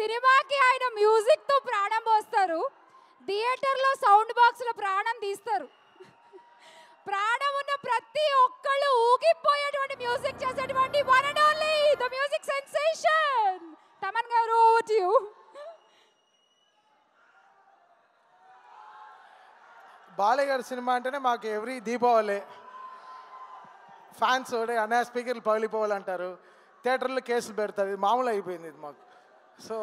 సినిమాకి ఆయన మ్యూజిక్తో ప్రాణం పోస్తారు, థియేటర్లో సౌండ్ బాక్స్లో ప్రాణం తీస్తారు. ప్రాణం ఉన్న ప్రతి ఒక్కళ్ళు ఊగిపోయేటువంటి మ్యూజిక్ చేసేటువంటి one and only the music sensation Thaman garu. Over to you. Balayya గారి సినిమా అంటేనే మాకు ఎవ్రీ దీపావళి ఫ్యాన్స్ అనే స్పీకర్లు పగిలిపోవాలంటారు, థియేటర్లో కేసులు పెడతారు. ఇది మామూలు అయిపోయింది ఇది మాకు. సో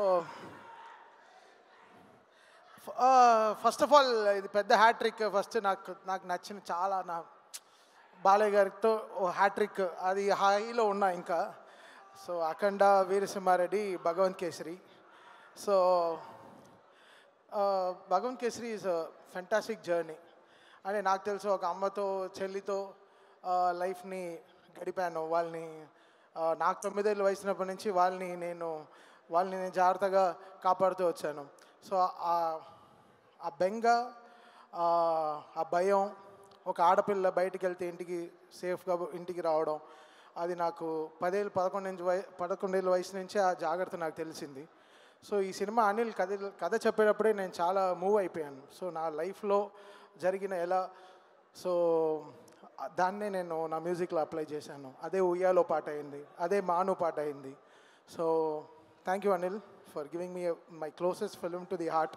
ఫస్ట్ ఆఫ్ ఆల్ ఇది పెద్ద హ్యాట్రిక్. ఫస్ట్ నాకు నచ్చిన చాలా నా బాలయ్య గారితో హ్యాట్రిక్ అది హైలో ఉన్నా ఇంకా. So Akhanda, Veerasimha Reddy, Bhagavanth Kesari. So Bhagavanth Kesari is a fantastic journey. అంటే నాకు తెలుసు ఒక అమ్మతో చెల్లితో లైఫ్ని గడిపాను. వాళ్ళని నాకు 9 ఏళ్ళ వయసున్నప్పటి నుంచి వాళ్ళని నేను జాగ్రత్తగా కాపాడుతూ వచ్చాను. సో ఆ బెంగ, ఆ భయం, ఒక ఆడపిల్ల బయటికి వెళ్తే ఇంటికి సేఫ్గా ఇంటికి రావడం, అది నాకు 11 ఏళ్ళ వయసు నుంచి ఆ జాగ్రత్త నాకు తెలిసింది. సో ఈ సినిమా అనిల్ కథ చెప్పేటప్పుడే నేను చాలా మూవ్ అయిపోయాను. సో నా లైఫ్లో జరిగిన సో దాన్నే నేను నా మ్యూజిక్లో అప్లై చేశాను. అదే ఉయ్యాలో పాట అయింది, అదే మాను పాట అయింది. So thank you Anil for giving me my closest film to the heart.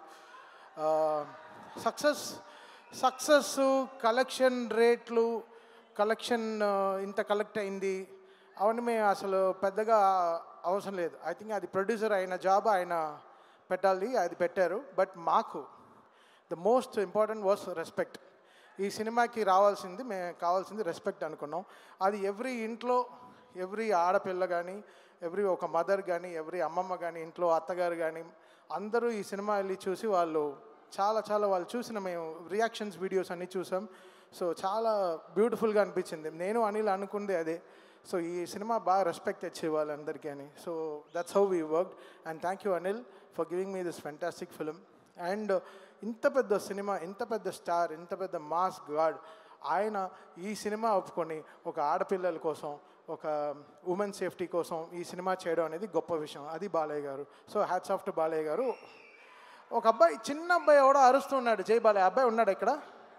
Success collection రేట్లు, కలెక్షన్ ఇంత కలెక్ట్ అయింది అవన్నీ మేము అసలు పెద్దగా అవసరం లేదు. ఐ థింక్ అది ప్రొడ్యూసర్ అయిన జాబ్ ఆయన పెట్టాలి, అది పెట్టారు. బట్ మాకు the most important was respect. ఈ సినిమాకి కావాల్సింది రెస్పెక్ట్ అనుకున్నాం. అది ఎవ్రీ ఇంట్లో, ఎవ్రీ ఆడపిల్ల కానీ, ఎవ్రీ ఒక మదర్ కానీ, ఎవ్రీ అమ్మమ్మ కానీ, ఇంట్లో అత్తగారు కానీ అందరూ ఈ సినిమా వెళ్ళి చూసి వాళ్ళు వాళ్ళు చూసిన మేము రియాక్షన్స్ వీడియోస్ అన్నీ చూసాం. సో చాలా బ్యూటిఫుల్గా అనిపించింది. నేను అనిల్ అనుకుంది అదే. సో ఈ సినిమా బాగా రెస్పెక్ట్ తెచ్చే వాళ్ళందరికీ అని. So that's how we worked. And thank you Anil for giving me this fantastic film. And ఇంత పెద్ద సినిమా, ఇంత పెద్ద స్టార్, ఇంత పెద్ద మాస్ గాడ్ ఆయన ఈ సినిమా ఒప్పుకొని ఒక ఆడపిల్లల కోసం, ఒక ఉమెన్ సేఫ్టీ కోసం ఈ సినిమా చేయడం అనేది గొప్ప విషయం. అది Balayya garu. So hats off to Balayya garu. ఒక అబ్బాయి, చిన్న అబ్బాయి ఎవడో అరుస్తున్నాడు, జై బాలయ్య. అబ్బాయి ఉన్నాడు ఇక్కడ?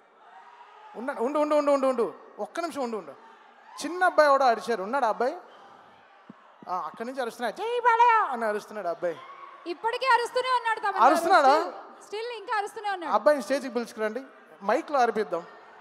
ఉండు ఒక్క నిమిషం ఉండు. చిన్న అబ్బాయి ఎవడో అరిచారు, ఉన్నాడు అబ్బాయి? అక్కడి నుంచి అరుస్తున్నాడు, జై బాలయ్య అని అరుస్తున్నాడు అబ్బాయి. ఇప్పటికీ అరుస్తూనే ఉన్నాడు. అరుస్తున్నాడా? స్టిల్ ఇంకా అరుస్తూనే ఉన్నాడు. అబ్బాయిని స్టేజ్కి పిలుచుకురండి, మైక్లో అరిపిద్దాం.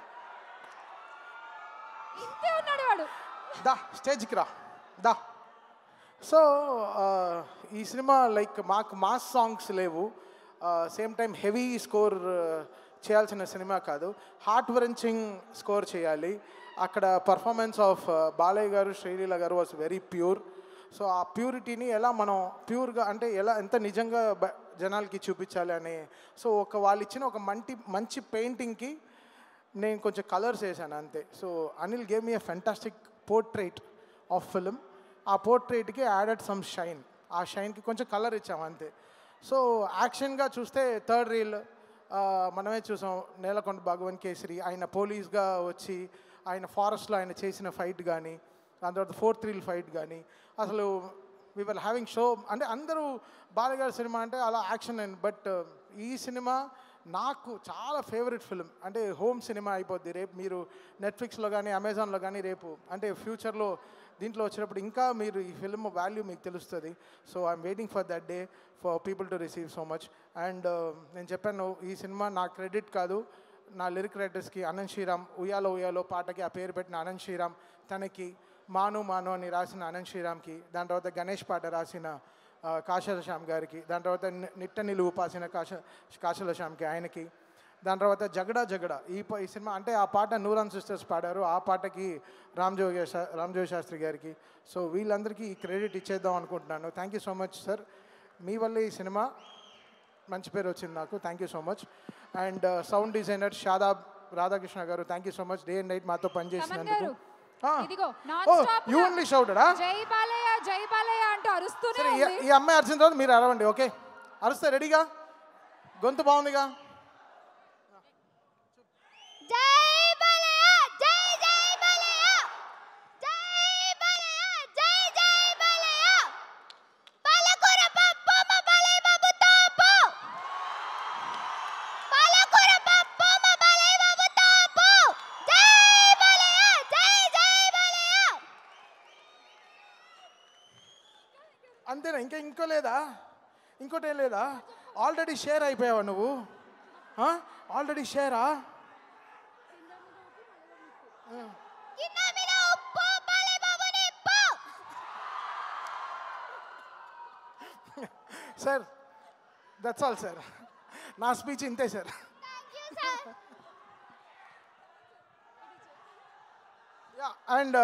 ఇంతే ఉన్నాడు వాడు. దా స్టేజ్కి రా, దా. సో ఈ సినిమా లైక్ మాకు మాస్ సాంగ్స్ లేవు, సేమ్ టైం హెవీ స్కోర్ చేయాల్సిన సినిమా కాదు, హార్ట్ వ్రెంచింగ్ స్కోర్ చేయాలి. అక్కడ పర్ఫార్మెన్స్ ఆఫ్ బాలయ్య గారు, శ్రీలీల గారు వాజ్ వెరీ ప్యూర్. సో ఆ ప్యూరిటీని ఎలా మనం ప్యూర్గా అంటే ఎంత నిజంగా జనాలకి చూపించాలి అని. సో వాళ్ళు ఇచ్చిన ఒక మంచి పెయింటింగ్కి నేను కొంచెం కలర్స్ వేసాను అంతే. So Anil gave me a fantastic portrait of film. ఆ పోర్ట్రేట్కి యాడెడ్ సమ్ షైన్, ఆ షైన్కి కొంచెం కలర్ ఇచ్చాము అంతే. సో యాక్షన్గా చూస్తే థర్డ్ రీల్ మనమే చూసాం, నేలకొండ భగవంత్ కేసరి ఆయన పోలీస్గా వచ్చి ఆయన ఫారెస్ట్లో ఆయన చేసిన ఫైట్ కానీ, దాని తర్వాత ఫోర్త్ రీల్ ఫైట్ కానీ, అసలు వీ వర్ హ్యావింగ్ షో. అంటే అందరూ బాలయ్య గారి సినిమా అంటే అలా యాక్షన్ అండ్. బట్ ఈ సినిమా నాకు చాలా ఫేవరెట్ ఫిలిం. అంటే హోమ్ సినిమా అయిపోద్ది. రేపు మీరు నెట్ఫ్లిక్స్లో కానీ అమెజాన్లో కానీ రేపు అంటే ఫ్యూచర్లో దీంట్లో వచ్చినప్పుడు ఇంకా మీరు ఈ ఫిల్మ్ వాల్యూ మీకు తెలుస్తుంది. So I'm waiting for that day for people to receive so much. And నేను చెప్పాను ఈ సినిమా నా క్రెడిట్ కాదు, నా లిరిక్ రైటర్స్కి అనంత్ శ్రీరామ్, ఉయ్యాలో పాటకి ఆ పేరు పెట్టిన అనంత్ శ్రీరామ్, తనకి మాను అని రాసిన అనంత్ శ్రీరామ్కి, దాని తర్వాత గణేష్ పాట రాసిన కాశల శ్యామ్ గారికి, దాని తర్వాత నిట్ట నిలువు పాసిన కాశల శ్యామ్కి ఆయనకి, దాని తర్వాత జగడా ఈ సినిమా అంటే ఆ పాట నూరాన్ సిస్టర్స్ పాడారు, ఆ పాటకి రామ్జోగి శాస్త్రి గారికి. సో వీళ్ళందరికీ ఈ క్రెడిట్ ఇచ్చేద్దాం అనుకుంటున్నాను. Thank you so much sir, మీ వల్ల ఈ సినిమా మంచి పేరు వచ్చింది నాకు. Thank you so much. And sound designer Shadab Radhakrishna garu, thank you so much day and night మాతో పనిచేసినందుకు. యూ ఓన్లీ షౌటెడ్ జై బాలయ్య అంటూ అరుస్తూనే ఉంది. ఈ అమ్మాయి అరిచిన తర్వాత మీరు అరవండి, ఓకే? అరుస్తే రెడీగా, గొంతు బాగుందిగా. అంతేనా? ఇంకో లేదా? ఇంకోటి ఏం లేదా? ఆల్రెడీ షేర్ అయిపోయావా నువ్వు? ఆల్రెడీ షేరా? Sir, that's all sir. నా స్పీచ్ ఇంతే సార్. అండ్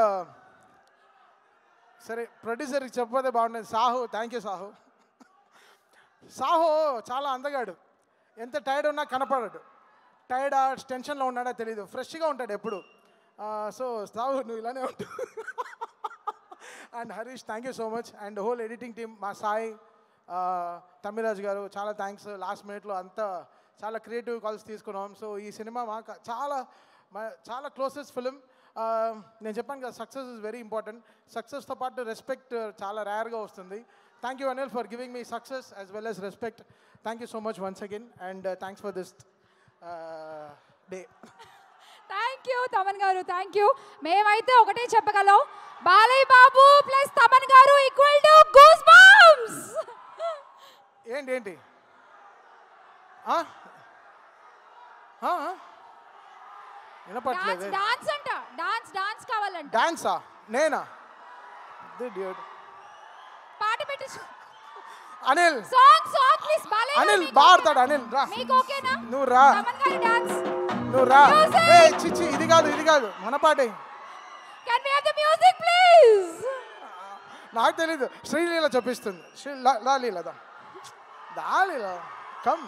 సరే, ప్రొడ్యూసర్కి చెప్పదే బాగుండేది. Sahu, thank you Sahu. సాహు చాలా అందగాడు. ఎంత టైర్డ్ ఉన్నా కనపడాడు. టైర్డా టెన్షన్లో ఉన్నాడా తెలీదు, ఫ్రెష్గా ఉంటాడు ఎప్పుడు. సో సాహు, నువ్వు ఇలానే ఉంటావు. And Harish, thank you so much. And whole editing team, మా సాయి, తమ్మిరాజ్ గారు, చాలా థ్యాంక్స్. లాస్ట్ మినిట్లో అంతా చాలా క్రియేటివ్ కాల్స్ తీసుకున్నాం. సో ఈ సినిమా మాకు చాలా క్లోజెస్ట్ ఫిలిం. నేను చెప్పాను కదా, సక్సెస్ ఇస్ వెరీ ఇంపార్టెంట్. సక్సెస్తో పాటు రెస్పెక్ట్ చాలా రేర్గా వస్తుంది. Thank you Anil for giving me success as well as respect. Thank you so much once again and thanks for this day. Thank you Thaman garu, thank you. మేమైతే ఒకటే చెప్పగలం, బాలయ్య బాబు ప్లస్ తమన్ గారు equal to goose bumps. ఏంటి వినపట్లేదు. Dance అంట, dance కావాలంట. డాన్సా? నేనా? పాట పెట్టి అనిల్, సాంగ్ ప్లీజ్. బాలయ్య అనిల్ బాడతాడు. అనిల్ రా, మీకు ఓకేనా? నువ్వు రా, తమన్ గారి డాన్స్ నువ్వు రా. ఏ చిచ్చి, ఇది కాదు మన పాటే. Can we have the music please? నాకు తెలీదు. శ్రీలీల చూపిస్తుంది. లీల కమ్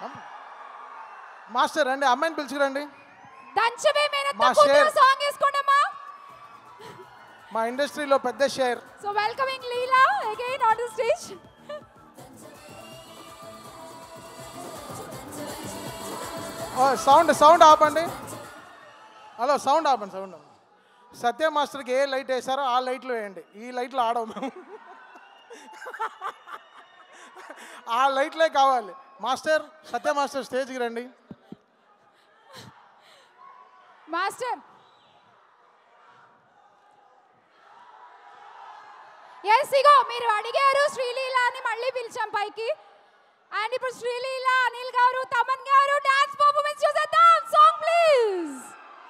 మాస్టర్ రండి, అమ్మాయిని పిలుచుకురండి. దంచవే మేనత్త కూతురు సాంగ్ వేసుకోండమ్మా. మా ఇండస్ట్రీలో పెద్ద share. So welcoming Leela again on the stage. Sound ఆపండి. హలో, సౌండ్ ఆపండి. సత్య మాస్టర్కి ఏ లైట్ వేసారో ఆ లైట్లో వేయండి. ఈ లైట్లో ఆడవు మేము. ఆ లైట్లే కావాలి. మాస్టర్, సత్య మాస్టర్ స్టేజ్కి రండి. మాస్టర్, ఎస్ ఇగో మీరు అడిగారు శ్రీలీల అని మళ్ళీ పిలిచాం పైకి. అండ్ ఇప్పుడు శ్రీలీల, అనిల్ గారు, తమన్ గారు డాన్స్ పర్ఫార్మెన్స్ చూసేద్దాం. Song please.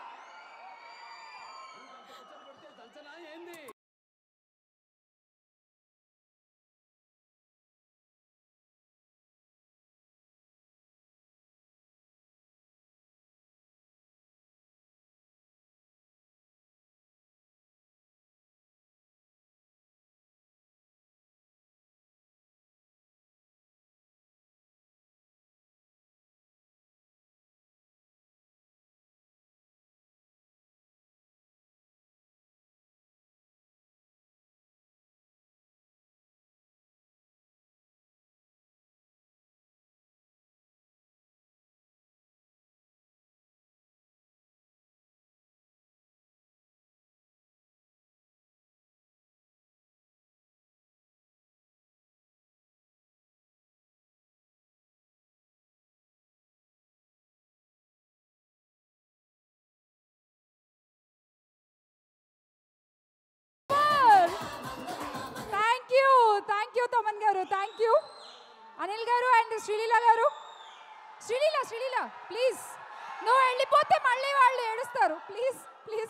Thank you Thaman garu, thank you Anil గారు అండ్ శ్రీలీల గారు. శ్రీలీల ప్లీజ్, నువ్వు వెళ్ళిపోతే మళ్ళీ వాళ్ళు ఏడుస్తారు. ప్లీజ్.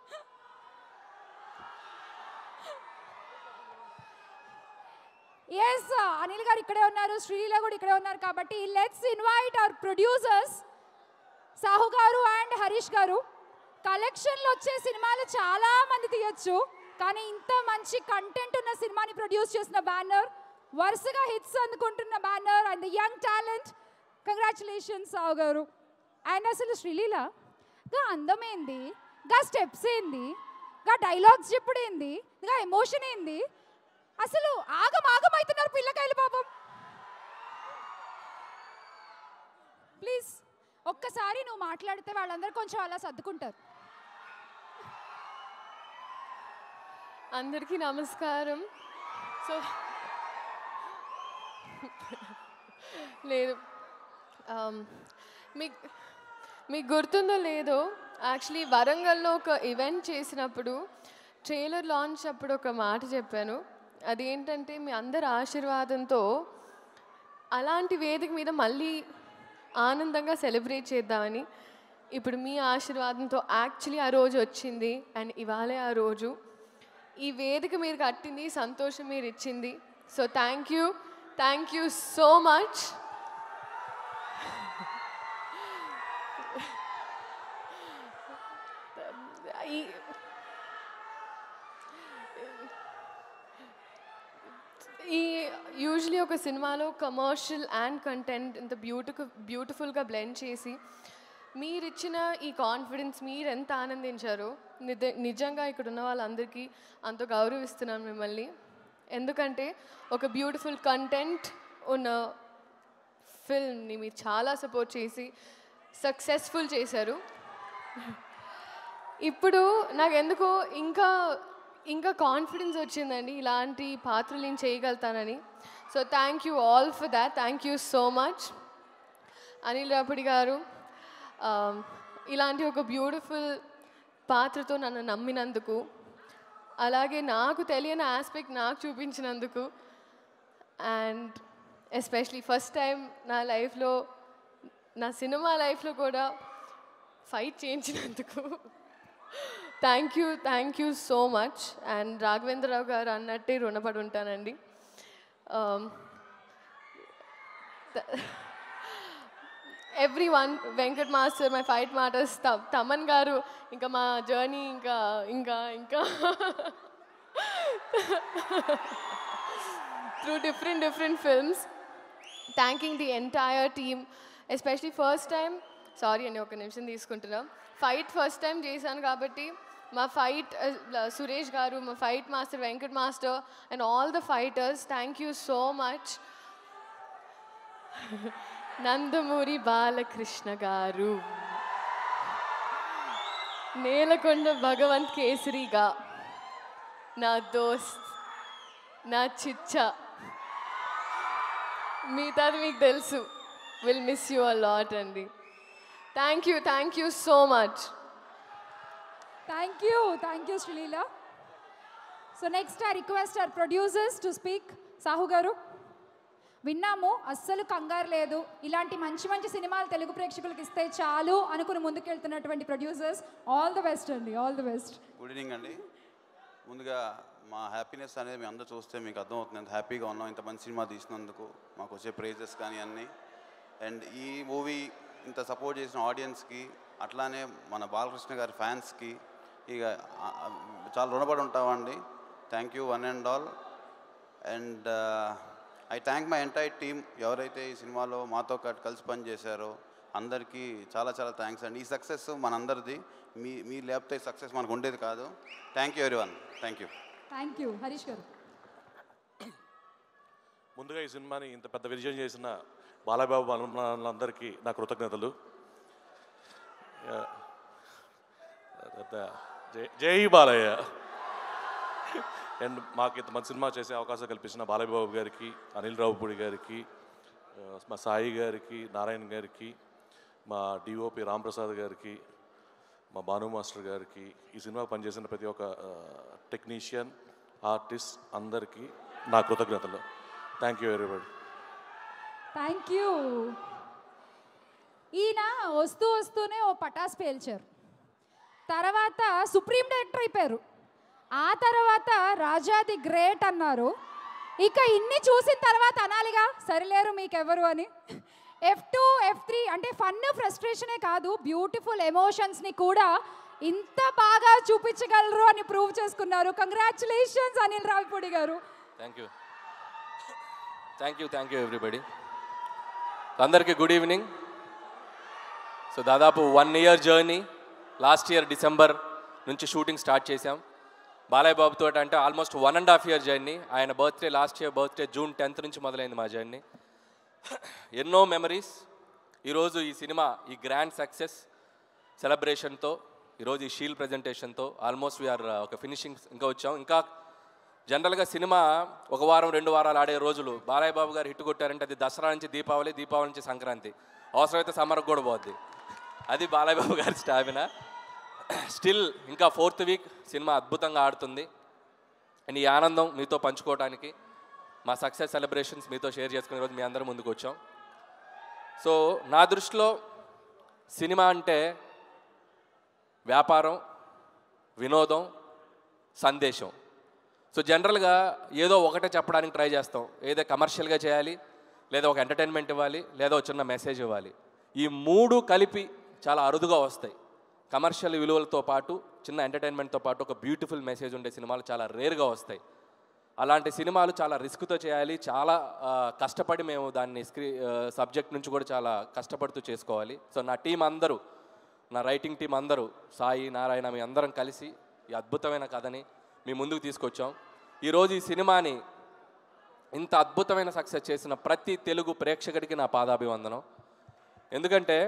ఎస్, అనిల్ గారు ఇక్కడే ఉన్నారు, శ్రీలీల కూడా ఇక్కడే ఉన్నారు. కాబట్టి let's invite our producers Sahu garu and Harish గారు. కలెక్షన్లు వచ్చే సినిమాలు చాలా మంది తీయచ్చు, కానీ ఇంత మంచి కంటెంట్ ఉన్న సినిమాని ప్రొడ్యూస్ చేసిన బ్యానర్, వరుసగా హిట్స్ అందుకుంటున్న banner and young talent. Congratulations Sahu garu. And అసలు శ్రీలీల గా అందమేంది, గా స్టెప్స్ ఏంది, గా డైలాగ్స్ చెప్పుడేంది, గా ఎమోషన్ ఏంది, అసలు ఆగమవుతున్నారు పిల్లకాయలు పాపం. ప్లీజ్ ఒక్కసారి నువ్వు మాట్లాడితే వాళ్ళందరూ కొంచెం అలా సర్దుకుంటారు. అందరికీ నమస్కారం. సో లేదు, మీకు గుర్తుందో లేదో, యాక్చువల్లీ వరంగల్లో ఒక ఈవెంట్ చేసినప్పుడు ట్రైలర్ లాంచ్ అప్పుడు ఒక మాట చెప్పాను. అదేంటంటే మీ అందరి ఆశీర్వాదంతో అలాంటి వేదిక మీద మళ్ళీ ఆనందంగా సెలబ్రేట్ చేద్దామని ఇప్పుడు మీ ఆశీర్వాదంతో యాక్చువల్లీ ఆ రోజు వచ్చింది అండ్ ఇవాళే ఆ రోజు ఈ వేదిక మీరు కట్టింది సంతోషం మీరు ఇచ్చింది so thank you so much ఈ యూజువలీ ఒక సినిమాలో కమర్షియల్ అండ్ కంటెంట్ ఇంత బ్యూటిఫుల్గా బ్లెండ్ చేసి మీరు ఇచ్చిన ఈ కాన్ఫిడెన్స్ మీరు ఎంత ఆనందించారో నిజంగా ఇక్కడ ఉన్న వాళ్ళందరికీ అంత గౌరవిస్తున్నాను మిమ్మల్ని ఎందుకంటే ఒక బ్యూటిఫుల్ కంటెంట్ ఉన్న ఫిల్మ్ని మీరు చాలా సపోర్ట్ చేసి సక్సెస్ఫుల్ చేశారు ఇప్పుడు నాకు ఎందుకో ఇంకా కాన్ఫిడెన్స్ వచ్చిందండి ఇలాంటి పాత్రలు నేను చేయగలుగుతానని so thank you all for that thank you so much Anil Ravipudi garu ఇలాంటి ఒక బ్యూటిఫుల్ పాత్రతో నన్ను నమ్మినందుకు అలాగే నాకు తెలియని ఆస్పెక్ట్ నాకు చూపించినందుకు అండ్ ఎస్పెషలీ ఫస్ట్ టైం నా లైఫ్లో నా సినిమా లైఫ్లో కూడా ఫైట్ చేయించినందుకు thank you so much and Raghavendra Rao garu అన్నట్టే రుణపడి ఉంటానండి everyone Venkat master my fight masters Thaman garu ఇంకా మా జర్నీ ఇంకా through different films thanking the entire team especially first time sorry అండి ఒక నిమిషం తీసుకుంటున్నాం ఫైట్ ఫస్ట్ టైం చేశాను కాబట్టి మా ఫైట్ సురేష్ గారు మా fight master Venkat master and all the fighters thank you so much Nandamuri Balakrishna garu Nelakonda Bhagavanth కేసరిగా నా దోస్త్ నా చిచ్చా మిగతాది మీకు తెలుసు will miss you a lot అండి thank you so much thank you Sreeleela so next I request our producers to speak Sahu garu విన్నాము అస్సలు కంగారు లేదు ఇలాంటి మంచి సినిమాలు తెలుగు ప్రేక్షకులకు ఇస్తే చాలు అనుకుని ముందుకెళ్తున్నటువంటి ప్రొడ్యూసర్స్ ఆల్ ద బెస్ట్ అండి all the best good evening అండి ముందుగా మా హ్యాపీనెస్ అనేది మీ అందరూ చూస్తే మీకు అర్థమవుతుంది ఎంత హ్యాపీగా ఉన్నాం ఇంత మంచి సినిమా తీసినందుకు మాకు వచ్చే ప్రైజెస్ కానీ అన్నీ అండ్ ఈ మూవీ ఇంత సపోర్ట్ చేసిన ఆడియన్స్కి అట్లానే మన బాలకృష్ణ గారి ఫ్యాన్స్కి ఇక చాలా రుణపడి ఉంటామండి thank you one and all and I thank my entire team ఎవరైతే ఈ సినిమాలో మాతో కలిసి పనిచేశారో అందరికీ చాలా థ్యాంక్స్ అండి ఈ సక్సెస్ మనందరిది మీ లేకపోతే సక్సెస్ మనకు ఉండేది కాదు thank you everyone thank you Harish garu ముందుగా ఈ సినిమాని ఇంత పెద్ద విజయం చేసిన బాలబాబు అందరికీ నా కృతజ్ఞతలు జై బాలయ్య అండ్ మాకు ఇంత మంచి సినిమా చేసే అవకాశం కల్పించిన బాలయ్యబాబు గారికి అనిల్ రావుపూడి గారికి మా సాయి గారికి నారాయణ గారికి మా డిఓపి రాంప్రసాద్ గారికి మా భాను మాస్టర్ గారికి ఈ సినిమా పనిచేసిన ప్రతి ఒక్క టెక్నీషియన్ ఆర్టిస్ట్ అందరికీ నా కృతజ్ఞతలు thank you everybody thank you ఈయన వస్తూనే ఓ పటాస్ పేల్చారు తర్వాత సుప్రీం డైరెక్టర్ అయిపోయారు ఆ తర్వాత రాజా ది గ్రేట్ అన్నారు ఇక ఇన్ని చూసిన తర్వాత అనాలిగా సరిలేరు మీకెవరు అని F2 F3 అంటే ఫన్ ఫ్రస్ట్రేషనే కాదు బ్యూటిఫుల్ ఎమోషన్స్ని కూడా ఇంత బాగా చూపించగలరు అని ప్రూవ్ చేసుకున్నారు congratulations Anil Ravipudi garu thank you everybody అందరికీ గుడ్ ఈవినింగ్ సో దాదాపు 1 year journey last year December నుంచి షూటింగ్ స్టార్ట్ చేశాం బాలయ్య బాబుతో అంటే ఆల్మోస్ట్ 1.5 year జర్నీ ఆయన last year birthday June 10th నుంచి మొదలైంది మా జర్నీ ఎన్నో మెమరీస్ ఈరోజు ఈ సినిమా ఈ గ్రాండ్ సక్సెస్ సెలబ్రేషన్తో ఈరోజు ఈ షీల్డ్ ప్రజెంటేషన్తో ఆల్మోస్ట్ వీఆర్ ఒక ఫినిషింగ్ ఇంకా వచ్చాం ఇంకా జనరల్గా సినిమా 1 వారం 2 వారాలు ఆడే రోజులు బాలయ్య బాబు గారు హిట్ కొట్టారంటే అది దసరా నుంచి దీపావళి నుంచి సంక్రాంతి అవసరమైతే సమ్మర్కి కూడా పోద్ది అది బాలయ్య బాబు గారి స్టామినా స్టిల్ ఇంకా 4th వీక్ సినిమా అద్భుతంగా ఆడుతుంది అండ్ ఈ ఆనందం మీతో పంచుకోవడానికి మా సక్సెస్ సెలబ్రేషన్స్ మీతో షేర్ చేసుకునే రోజు మీ అందరం ముందుకు వచ్చాం. సో నా దృష్టిలో సినిమా అంటే వ్యాపారం, వినోదం, సందేశం. సో జనరల్గా ఏదో ఒకటే చెప్పడానికి ట్రై చేస్తాం. ఏదో కమర్షియల్గా చేయాలి, లేదా ఒక ఎంటర్టైన్మెంట్ ఇవ్వాలి, లేదా ఒక చిన్న మెసేజ్ ఇవ్వాలి. ఈ మూడు కలిపి చాలా అరుదుగా వస్తాయి. కమర్షియల్ విలువలతో పాటు చిన్న ఎంటర్టైన్మెంట్తో పాటు ఒక బ్యూటిఫుల్ మెసేజ్ ఉండే సినిమాలు చాలా రేర్గా వస్తాయి. అలాంటి సినిమాలు చాలా రిస్క్తో చేయాలి, చాలా కష్టపడి మేము దాన్ని సబ్జెక్ట్ నుంచి కూడా చాలా కష్టపడుతూ చేసుకోవాలి. సో నా టీం అందరూ, నా రైటింగ్ టీం అందరూ, సాయి, నారాయణ, మీ అందరం కలిసి ఈ అద్భుతమైన కథని మీ ముందుకు తీసుకొచ్చాం. ఈరోజు ఈ సినిమాని ఇంత అద్భుతమైన సక్సెస్ చేసిన ప్రతి తెలుగు ప్రేక్షకుడికి నా పాదాభివందనం. ఎందుకంటే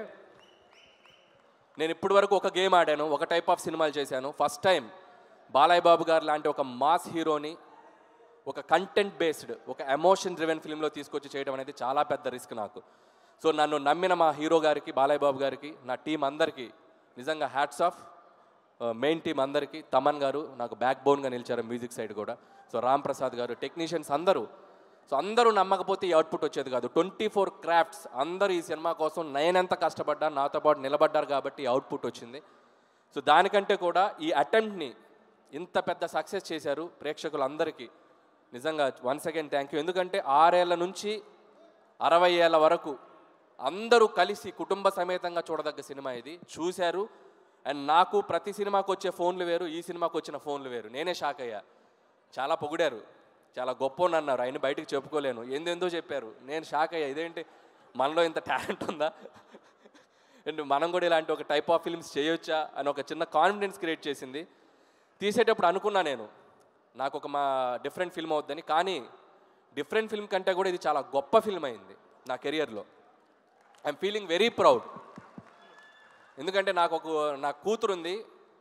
నేను ఇప్పటి వరకు ఒక గేమ్ ఆడాను, ఒక టైప్ ఆఫ్ సినిమాలు చేశాను. ఫస్ట్ టైం బాలయ్య బాబు గారు లాంటి ఒక మాస్ హీరోని ఒక కంటెంట్ బేస్డ్, ఒక ఎమోషన్ డ్రివెన్ ఫిల్మ్లో తీసుకొచ్చి చేయడం అనేది చాలా పెద్ద రిస్క్ నాకు. సో నన్ను నమ్మిన మా హీరో గారికి, బాలయ్య బాబు గారికి, నా టీం అందరికీ నిజంగా హ్యాట్స్ ఆఫ్. మెయిన్ టీం అందరికీ, తమన్ గారు నాకు బ్యాక్ బోన్గా నిలిచారు మ్యూజిక్ సైడ్ కూడా. సో రామ్ ప్రసాద్ గారు, టెక్నీషియన్స్ అందరూ. సో అందరూ నమ్మకపోతే ఈ అవుట్పుట్ వచ్చేది కాదు. 24 క్రాఫ్ట్స్ అందరూ ఈ సినిమా కోసం నేనెంత కష్టపడ్డా నాతో పాటు నిలబడ్డారు కాబట్టి ఈ అవుట్పుట్ వచ్చింది. సో దానికంటే కూడా ఈ అటెంప్ట్ని ఇంత పెద్ద సక్సెస్ చేశారు ప్రేక్షకులందరికీ. నిజంగా వన్స్ అగైన్ థ్యాంక్ యూ. ఎందుకంటే 6 ఏళ్ల నుంచి 60 ఏళ్ల వరకు అందరూ కలిసి కుటుంబ సమేతంగా చూడదగ్గ సినిమా ఇది. చూశారు. అండ్ నాకు ప్రతి సినిమాకి వచ్చే ఫోన్లు వేరు, ఈ సినిమాకి వచ్చిన ఫోన్లు వేరు. నేనే షాక్ అయ్యా. చాలా పొగిడారు, చాలా గొప్ప అన్నారు. ఆయన బయటకు చెప్పుకోలేను, ఏందేందో చెప్పారు. నేను షాక్ అయ్యా, ఇదేంటి మనలో ఇంత టాలెంట్ ఉందా, అండ్ మనం కూడా ఇలాంటి ఒక టైప్ ఆఫ్ ఫిల్మ్స్ చేయొచ్చా అని ఒక చిన్న కాన్ఫిడెన్స్ క్రియేట్ చేసింది. తీసేటప్పుడు అనుకున్నా నేను, నాకు ఒక మా డిఫరెంట్ ఫిల్మ్ అవుద్దని. కానీ డిఫరెంట్ ఫిల్మ్ కంటే కూడా ఇది చాలా గొప్ప ఫిల్మ్ అయింది నా కెరియర్లో. I'm feeling very proud. ఎందుకంటే నా కూతురు ఉంది,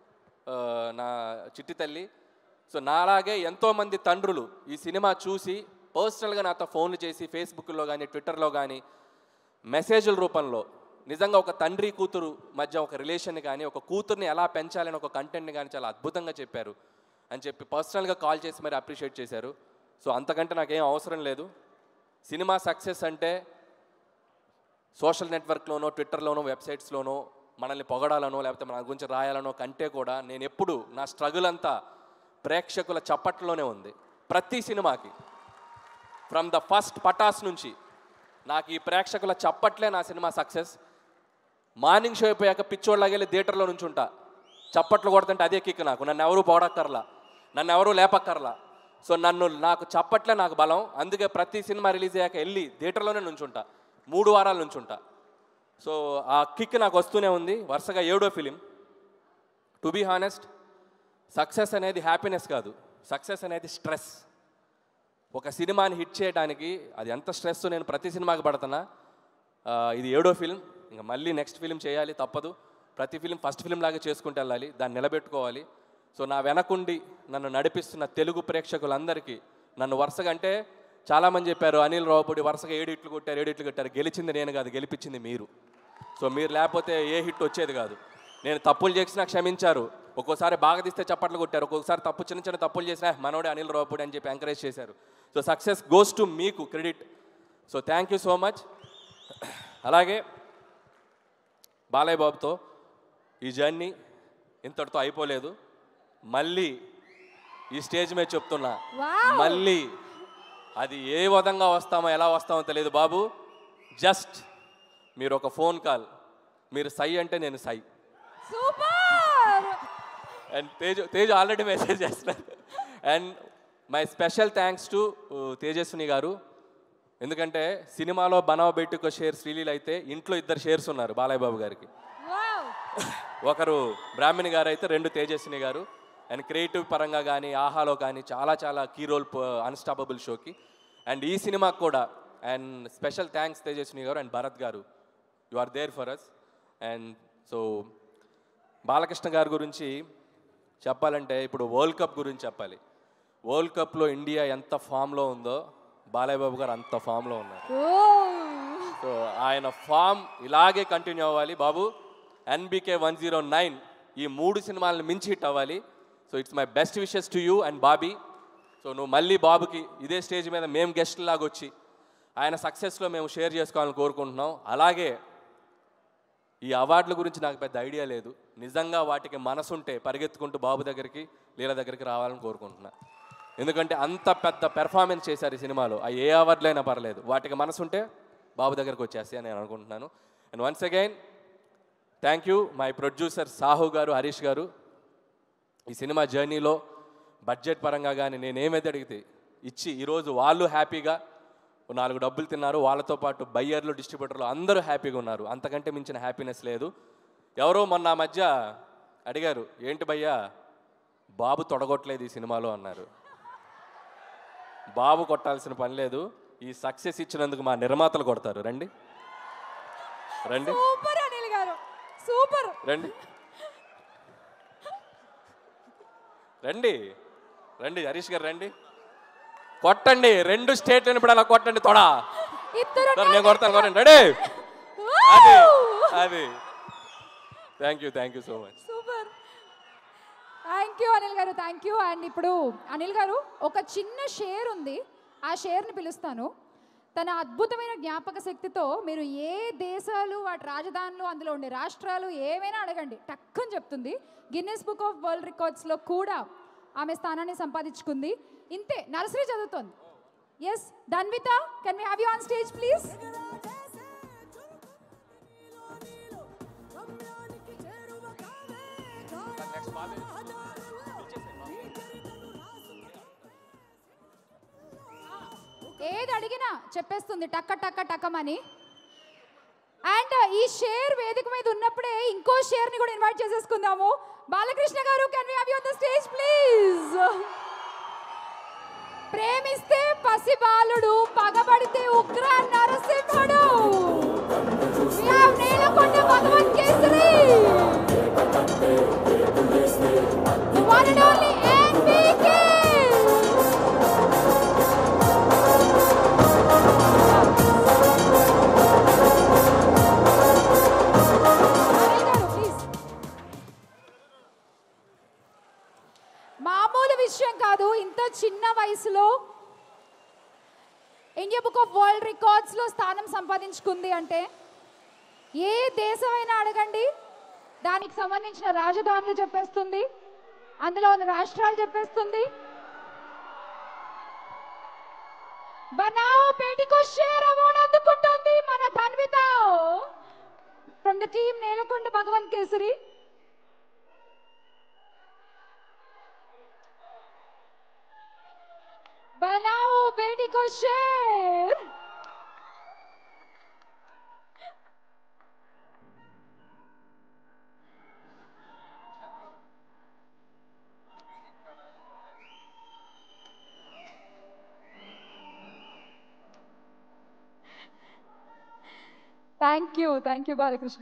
నా చిట్టి తల్లి. సో నాలాగే ఎంతోమంది తండ్రులు ఈ సినిమా చూసి పర్సనల్గా నాతో ఫోన్లు చేసి ఫేస్బుక్లో కానీ ట్విట్టర్లో కానీ మెసేజ్ల రూపంలో నిజంగా ఒక తండ్రి కూతురు మధ్య ఒక రిలేషన్ కానీ, ఒక కూతుర్ని ఎలా పెంచాలని ఒక కంటెంట్ని కానీ చాలా అద్భుతంగా చెప్పారు అని చెప్పి పర్సనల్గా కాల్ చేసి మరి అప్రిషియేట్ చేశారు. సో అంతకంటే నాకేం అవసరం లేదు. సినిమా సక్సెస్ అంటే సోషల్ నెట్వర్క్లోనో, ట్విట్టర్లోనో, వెబ్సైట్స్లోనో మనల్ని పొగడాలనో లేకపోతే మన గురించి రాయాలనో కంటే కూడా నేను ఎప్పుడు నా స్ట్రగుల్ అంతా ప్రేక్షకుల చప్పట్లోనే ఉంది. ప్రతి సినిమాకి ఫ్రమ్ ద ఫస్ట్ పటాస్ నుంచి నాకు ఈ ప్రేక్షకుల చప్పట్లే నా సినిమా సక్సెస్. మార్నింగ్ షో అయిపోయాక పిచ్చోళ్ళకి వెళ్ళి థియేటర్లో నుంచి ఉంటా, చప్పట్లు కొడుతుంటే అదే కిక్ నాకు. నన్ను ఎవరూ పొగడక్కర్లా, నన్ను ఎవరూ లేపక్కర్లా. సో నాకు చప్పట్లే నాకు బలం. అందుకే ప్రతి సినిమా రిలీజ్ అయ్యాక వెళ్ళి థియేటర్లోనే నుంచుంటా, 3 వారాల నుంచి ఉంటా. సో ఆ కిక్ నాకు వస్తూనే ఉంది. వరుసగా 7వ film. To be honest, success అనేది హ్యాపీనెస్ కాదు, సక్సెస్ అనేది స్ట్రెస్. ఒక సినిమాని హిట్ చేయడానికి అది ఎంత స్ట్రెస్ నేను ప్రతి సినిమాకి పడుతున్నా. ఇది 7వ ఫిలిం, ఇంకా మళ్ళీ నెక్స్ట్ ఫిలిం చేయాలి, తప్పదు. ప్రతి ఫిలిం ఫస్ట్ ఫిలిం లాగా చేసుకుంటూ వెళ్ళాలి, దాన్ని నిలబెట్టుకోవాలి. సో నా వెనకుండి నన్ను నడిపిస్తున్న తెలుగు ప్రేక్షకులందరికీ, నన్ను వరుసగా అంటే చాలామంది చెప్పారు అనిల్ రావుపూడి వరుసగా 7 హిట్లు కొట్టారు, 7 హిట్లు కొట్టారు. గెలిచింది నేను కాదు, గెలిపించింది మీరు. సో మీరు లేకపోతే ఏ హిట్ వచ్చేది కాదు. నేను తప్పులు చేసినా క్షమించారు, ఒక్కోసారి బాగా తీస్తే చప్పట్లు కొట్టారు, ఒక్కొక్కసారి చిన్న చిన్న తప్పులు చేసినా మనోడే అనిల్ రావుపూడి అని చెప్పి ఎంకరేజ్ చేశారు. సో సక్సెస్ గోస్ టు మీకు credit. So thank you so much. అలాగే బాలయ్య బాబుతో ఈ జర్నీ ఇంతటితో అయిపోలేదు. మళ్ళీ ఈ స్టేజ్ మీద చెప్తున్నా, మళ్ళీ అది ఏ విధంగా వస్తామో ఎలా వస్తామో తెలియదు బాబు. జస్ట్ మీరు ఒక ఫోన్ కాల్, మీరు సై అంటే నేను సై. అండ్ తేజు ఆల్రెడీ మెసేజ్ చేస్తున్నారు. And my special thanks to Tejaswini garu. ఎందుకంటే సినిమాలో బనావ బయటకు షేర్ శ్రీలీల అయితే ఇంట్లో 2 షేర్స్ ఉన్నారు బాలయ్య బాబు గారికి. ఒకరు బ్రాహ్మణి గారు అయితే 2 తేజస్విని గారు. అండ్ క్రియేటివ్ పరంగా కానీ ఆహాలో కానీ చాలా చాలా కీ రోల్ అన్స్టాపబుల్ షోకి. అండ్ ఈ సినిమాకి కూడా అండ్ స్పెషల్ థ్యాంక్స్ తేజస్విని గారు and Bharat garu, you are there for us. And so Balakrishna గారి గురించి చెప్పాలంటే ఇప్పుడు వరల్డ్ కప్ గురించి చెప్పాలి. వరల్డ్ కప్లో ఇండియా ఎంత ఫామ్లో ఉందో బాలయ్య బాబు గారు అంత ఫామ్లో ఉన్నారు. సో ఆయన ఫామ్ ఇలాగే కంటిన్యూ అవ్వాలి బాబు. NBK 109 ఈ 3 సినిమాలను మించి హిట్ అవ్వాలి. So it's my best wishes to you and Bobby. So నువ్వు మళ్ళీ బాబుకి ఇదే స్టేజ్ మీద మేము గెస్ట్ లాగా వచ్చి ఆయన సక్సెస్లో మేము షేర్ చేసుకోవాలని కోరుకుంటున్నాం. అలాగే ఈ అవార్డుల గురించి నాకు పెద్ద ఐడియా లేదు, నిజంగా వాటికి మనసుంటే పరిగెత్తుకుంటూ బాబు దగ్గరికి లీల దగ్గరికి రావాలని కోరుకుంటున్నా. ఎందుకంటే అంత పెద్ద పెర్ఫార్మెన్స్ చేశారు ఈ సినిమాలో, ఆ ఏ అవార్డులు అయినా పర్లేదు, వాటికి మనసుంటే బాబు దగ్గరికి వచ్చేస్తాయి అని నేను అనుకుంటున్నాను. And once again thank you my producer Sahu garu, Harish గారు. ఈ సినిమా జర్నీలో బడ్జెట్ పరంగా కానీ నేనేమైతే అడిగితే ఇచ్చి ఈరోజు వాళ్ళు హ్యాపీగా 4 డబ్బులు తిన్నారు, వాళ్ళతో పాటు బయ్యర్లు డిస్ట్రిబ్యూటర్లు అందరూ హ్యాపీగా ఉన్నారు. అంతకంటే మించిన హ్యాపీనెస్ లేదు. ఎవరో మొన్న మధ్య అడిగారు, ఏంటి భయ్యా బాబు తొడగొట్టలేదు ఈ సినిమాలో అన్నారు. బాబు కొట్టాల్సిన పని లేదు, ఈ సక్సెస్ ఇచ్చినందుకు మా నిర్మాతలు కొడతారు. రండి రండి సూపర్ అనిల్ గారు, సూపర్. రండి రండి రండి హరీష్ గారు రండి, కొట్టండి 2 స్టేట్లను ఇప్పుడు అలా కొట్టండి తొడ. ఇద్దరు నేను కొడతాను, కొట్టండి రెడీ. అది అది thank you so much. Super, thank you Anil garu, thank you. And ఇప్పుడు అనిల్ గారు ఒక చిన్న షేర్ ఉంది, ఆ షేర్ని పిలుస్తాను. తన అద్భుతమైన జ్ఞాపక శక్తితో మీరు ఏ దేశాలు, వాటి రాజధానులు, అందులో ఉండే రాష్ట్రాలు ఏమైనా అడగండి, టక్కని చెప్తుంది. గిన్నెస్ బుక్ ఆఫ్ వరల్డ్ రికార్డ్స్లో కూడా ఆమె స్థానాన్ని సంపాదించుకుంది. ఇంతే నర్సరీ చదువుతోంది. Yes Dhanvitha, can we have you on stage please? ఏది అడిగినా చెప్పేస్తుంది టక్క టక్క టక్కమని. అండ్ ఈ షేర్ వేదిక మీద ఉన్నప్పుడే ఇంకో షేర్ని కూడా ఇన్వైట్ చేసేసుకుందాము. Balakrishna garu, can we have you on the stage please? ప్రేమిస్తే పసిబాలుడు, పగబడితే ఉగ్ర నరసింహుడు. We have Nelakonda Bhagavan kesari, the one and only NBK. మామూలు విషయం కాదు, ఇంత చిన్న వయసులో ఇండియా బుక్ ఆఫ్ వరల్డ్ రికార్డ్స్లో స్థానం సంపాదించుకుంది అంటే ఏ దేశమైనా అడగండి, దానికి సంబంధించిన రాజధానులు చెప్పేస్తుంది, అందులో ఉన్న రాష్ట్రాలు చెప్పేస్తుంది. బనావ్ బేటికో షేర్ అవార్డు అందుకుంటుంది మన Dhanvitha from the team Nelakonda Bhagavan Kesari. बनाओ बेटी को शेर. Thank you Balakrishna.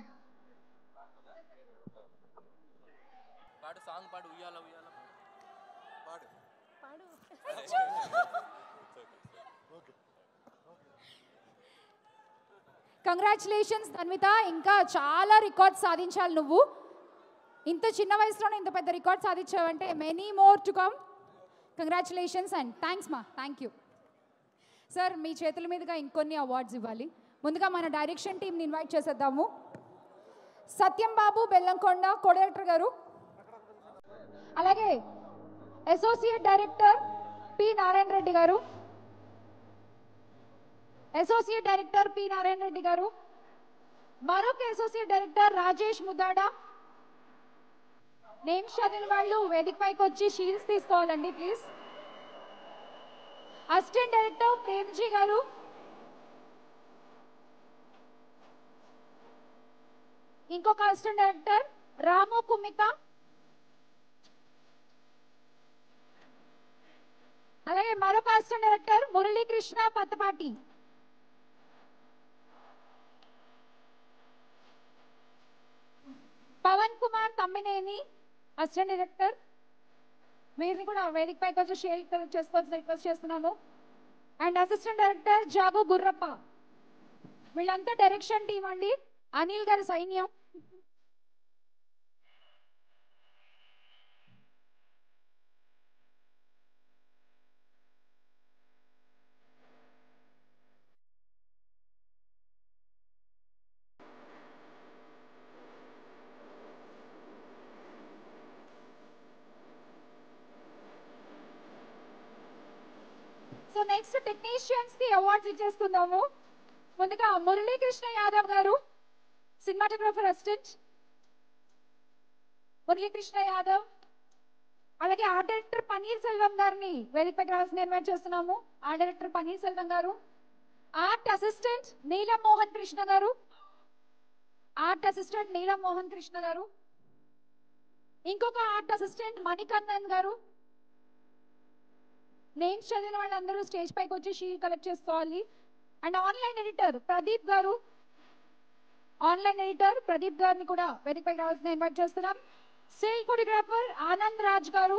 పాడు సాంగ్ పాడు, ఉయ్యాల ఉయ్యాల పాడు. కంగ్రాచులేషన్స్ ధన్విత, ఇంకా చాలా రికార్డ్స్ సాధించాలి నువ్వు. ఇంత చిన్న వయసులోనే ఇంత పెద్ద రికార్డ్ సాధించావంటే many more to come. Congratulations and thanks మా, థ్యాంక్ యూ. సార్ మీ చేతుల మీదుగా ఇంకొన్ని అవార్డ్స్ ఇవ్వాలి. ముందుగా మన డైరెక్షన్ టీంని ఇన్వైట్ చేసేద్దాము. సత్యం బాబు బెల్లంకొండ కో డైరెక్టర్ గారు, అలాగే associate director P Narayana Reddy garu, associate director P Narayana Reddy garu, మరొక associate director Rajesh Muddada. Names చదివిన వాళ్ళు వేదిక పైకి వచ్చి షీల్డ్స్ తీసుకోవాలండి ప్లీజ్. అసిస్టెంట్ డైరెక్టర్ ప్రేమ్జీ గారు, ఇంకొక అసిస్టెంట్ డైరెక్టర్ రాము కుమిత, అలాగే మరొక assistant director Muralikrishna Pattapati. Pavan Kumar Tammineni assistant director, వీరిని కూడా వేదిక పైకి వచ్చి షేర్ చేసుకోవాల్సి రిక్వెస్ట్ చేస్తున్నాను. And assistant director Jagu Gurrappa. వీళ్ళంతా డైరెక్షన్ టీం అండి, అనిల్ గారి సైన్యం. నెక్స్ట్ టెక్నీషియన్స్ కి అవార్డ్స్ ఇచ్చేస్తున్నాము. ముందుగా మురళీకృష్ణ యాదవ్ గారు, సినిమాటోగ్రఫర్ అసిస్టెంట్ మురళీకృష్ణ యాదవ్. అలాగే ఆర్ట్ డైరెక్టర్ పన్నీర్ సెల్వం గారిని వేదికపైకి రావాల్సిన ఇన్వైట్ చేస్తున్నాము. ఆర్ట్ డైరెక్టర్ పన్నీర్ సెల్వం గారు. ఆర్ట్ అసిస్టెంట్ నీలం మోహన్ కృష్ణ గారు, ఆర్ట్ అసిస్టెంట్ నీలం మోహన్ కృష్ణ గారు. ఇంకొక ఆర్ట్ అసిస్టెంట్ మణికందన్ గారు. నేమ్స్ చదివిన వాళ్ళందరూ స్టేజ్ పైకి వచ్చి షీట్ కలెక్ట్ చేసుకోవాలి. And online editor Pradeep garu, online editor Pradeep గారిని కూడా వేదికపైకి రావాల్సిన ఇన్వైట్ చేస్తున్నాం. స్టిల్ ఫోటోగ్రాఫర్ ఆనంద్ రాజ్ గారు.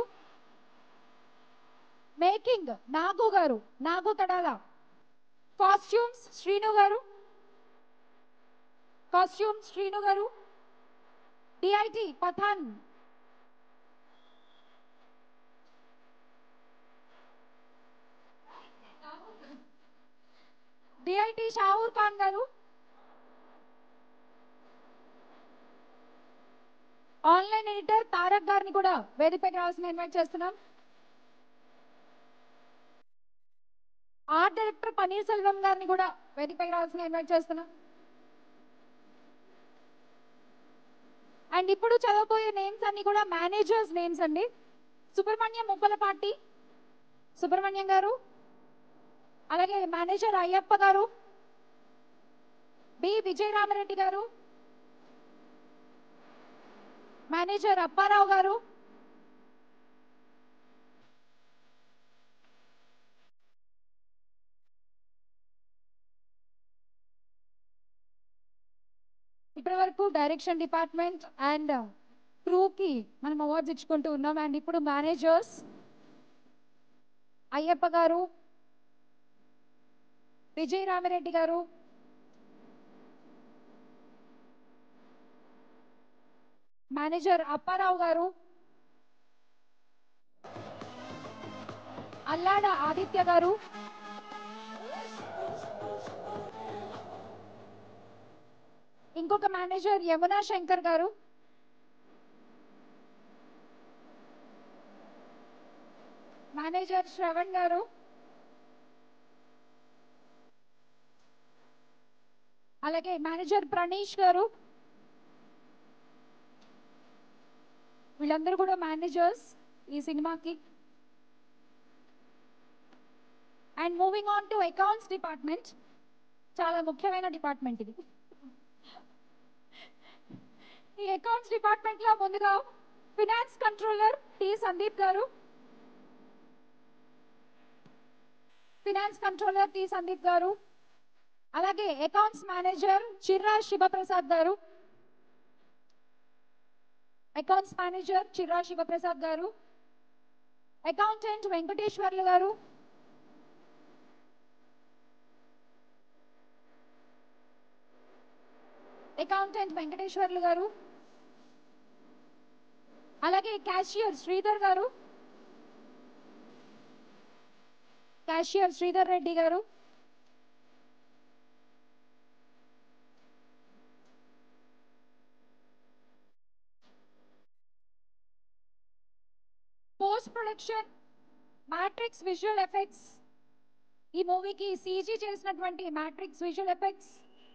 మేకింగ్ నాగు గారు, నాగు కడాల. కాస్ట్యూమ్స్ శ్రీను గారు, costumes Srinu garu. DIT Pathan, DIT Shahoor Khan garu. Online editor Tarak గారిని కూడా వేదికపైకి రావాల్సిన ఇన్వైట్ చేస్తున్నాం. ఆర్ట్ డైరెక్టర్ పన్నీర్ సెల్వం గారిని కూడా వేదికపైకి రావాల్సిన ఇన్వైట్ చేస్తున్నాం. అండ్ ఇప్పుడు చదవబోయే నేమ్స్ అన్ని కూడా మేనేజర్స్ నేమ్స్ అండి. సుబ్రహ్మణ్యం ముప్పలపాటి సుబ్రహ్మణ్యం గారు, అలాగే మేనేజర్ అయ్యప్ప గారు, బి విజయరామరెడ్డి గారు, మేనేజర్ అప్పారావు గారు, ఇప్పటి వరకు డైరెక్షన్ డిపార్ట్మెంట్ అండ్ క్రూకి మనం అవార్డ్స్ ఇచ్చుకుంటూ ఉన్నాం. అండ్ ఇప్పుడు మేనేజర్స్ అయ్యప్ప గారు, విజయరామరెడ్డి గారు, మేనేజర్ అప్పారావు గారు, అల్లాడ ఆదిత్య గారు, ఇంకొక మేనేజర్ యమునా శంకర్ గారు, మేనేజర్ శ్రవణ్ గారు, అలాగే మేనేజర్ ప్రణీష్ గారు. వీళ్ళందరూ కూడా మేనేజర్స్ ఈ సినిమాకి. And moving on to accounts department, చాలా ముఖ్యమైన డిపార్ట్మెంట్ ఇది. ఈ అకౌంట్స్ డిపార్ట్మెంట్ లో ముందుగా ఫినాన్స్ కంట్రోలర్ టి సందీప్ గారు, ఫినాన్స్ కంట్రోలర్ టి సందీప్ గారు. అలాగే అకౌంట్స్ మేనేజర్ చిర్రా శివప్రసాద్ గారు, అకౌంట్స్ మేనేజర్ చిర్రా శివప్రసాద్ గారు. అకౌంటెంట్ వెంకటేశ్వర్లు గారు, అకౌంటెంట్ వెంకటేశ్వర్లు గారు. అలాగే క్యాషియర్ శ్రీధర్ గారు, cashier Sridhar Reddy garu. Post production Matrix visual effects, ఈ మూవీకి సీజీ చేసినటువంటి మ్యాట్రిక్స్ విజువల్ ఎఫెక్ట్స్.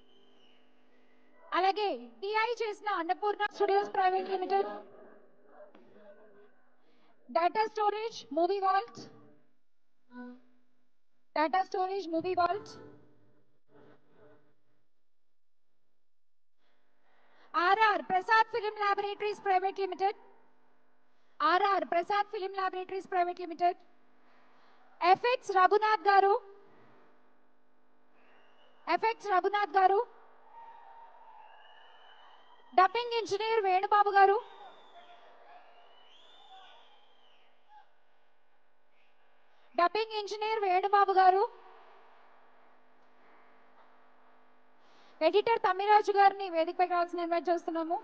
అలాగే డిఐ చేసిన Annapurna studios private limited. Data storage movie vault, data storage movie vault. RR Prasad film laboratories private limited, RR Prasad film laboratories private limited. Effects Raghunath garu, effects Raghunath గారు. Dubbing engineer Venubabu గారు, dubbing engineer Venubabu గారు. Editor Tammiraju గారిని వేదికపైకి రావాల్సిన invite చేస్తున్నాము.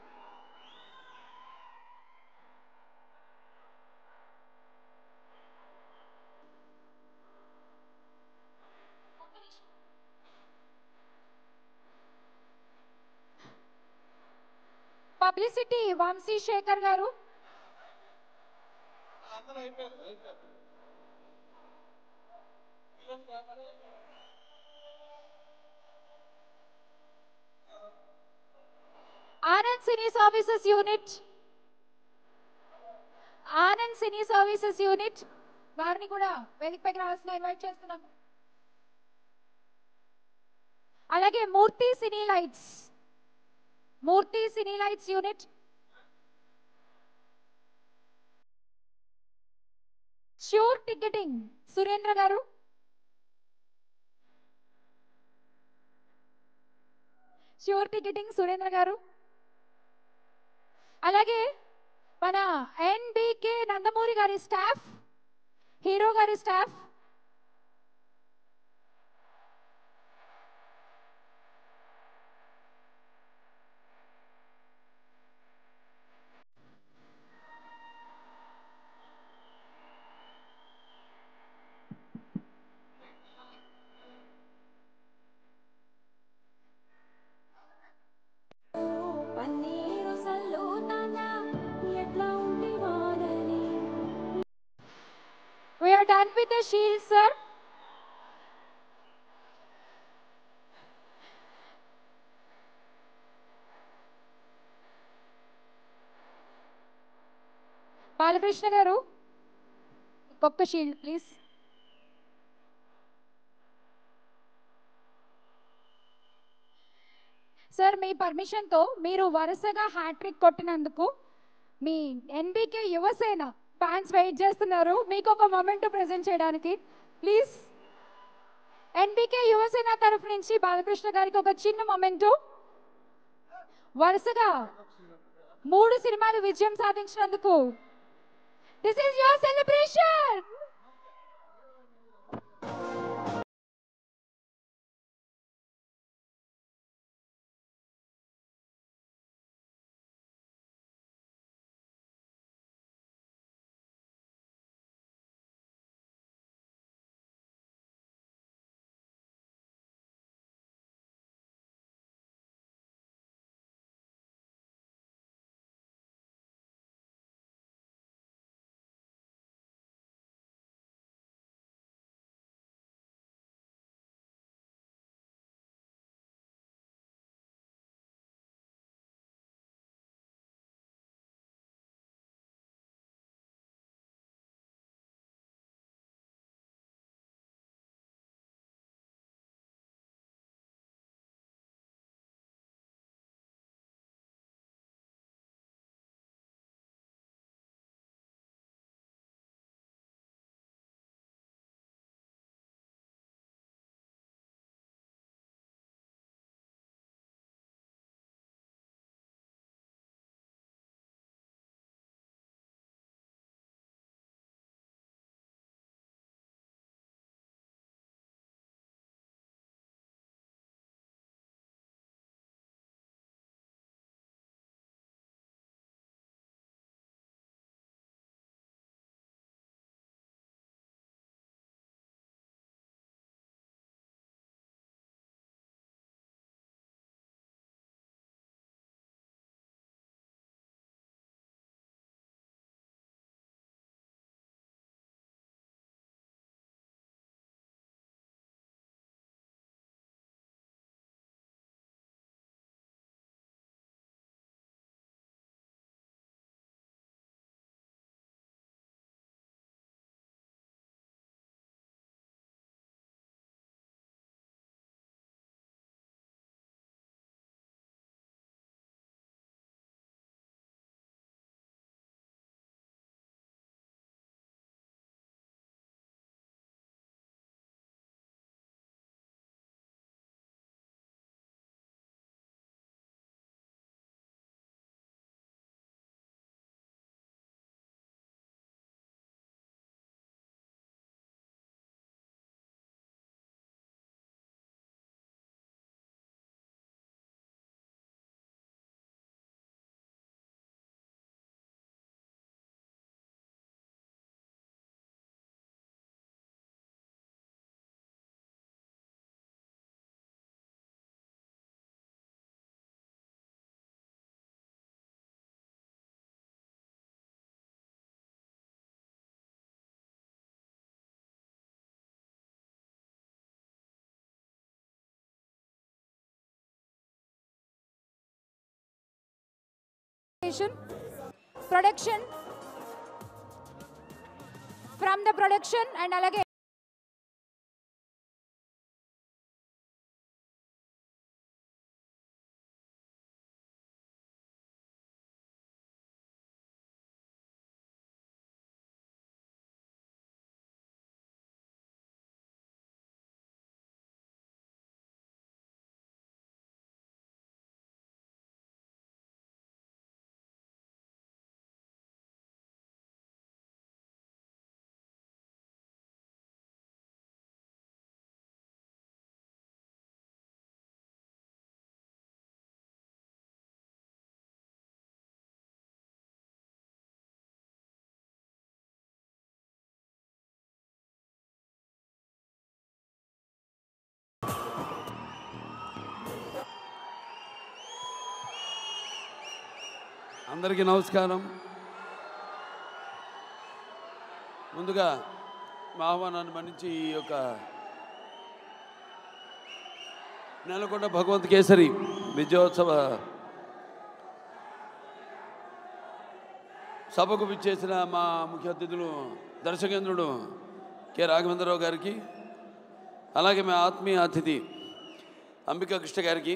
Publicity Vamsi Shekar garu, Anand cine services unit, Anand cine services unit వారిని కూడా వేదికపైకి రావాల్సిన ఇన్వైట్ చేస్తున్నాం. అలాగే Murthy cine lights, Murthy cine lights unit, sure ticketing Surendra garu, sure ticketing Surendra గారు, అలాగే మన ఎన్బికే నందమూరి గారి స్టాఫ్, హీరో గారి staff, we are done with the shield, sir. Balakrishna garu ఒక్క షీల్డ్ ప్లీజ్. సార్ మీ పర్మిషన్తో మీరు వరుసగా హ్యాట్రిక్ కొట్టినందుకు మీ ఎన్బికే యువసేన ఫ్యాన్స్ వెయిట్ చేస్తున్నారు మీకు ఒక మొమెంట్ ప్రెజెంట్ చేయడానికి. ప్లీజ్ ఎన్బికే యువసేన తరఫు నుంచి బాలకృష్ణ గారికి ఒక చిన్న మొమెంటు. వరుసగా 3 సినిమాలు విజయం సాధించినందుకు this is your celebration. Production from the production and అలాగే అందరికీ నమస్కారం. ముందుగా మా ఆహ్వానాన్ని మన్నించి ఈ యొక్క నేలకొండ భగవంత్ కేసరి విజయోత్సవ సభకు విచ్చేసిన మా ముఖ్య అతిథులు దర్శకేంద్రుడు కె రాఘవేంద్రరావు గారికి, అలాగే మా ఆత్మీయ అతిథి అంబికా కృష్ణ గారికి,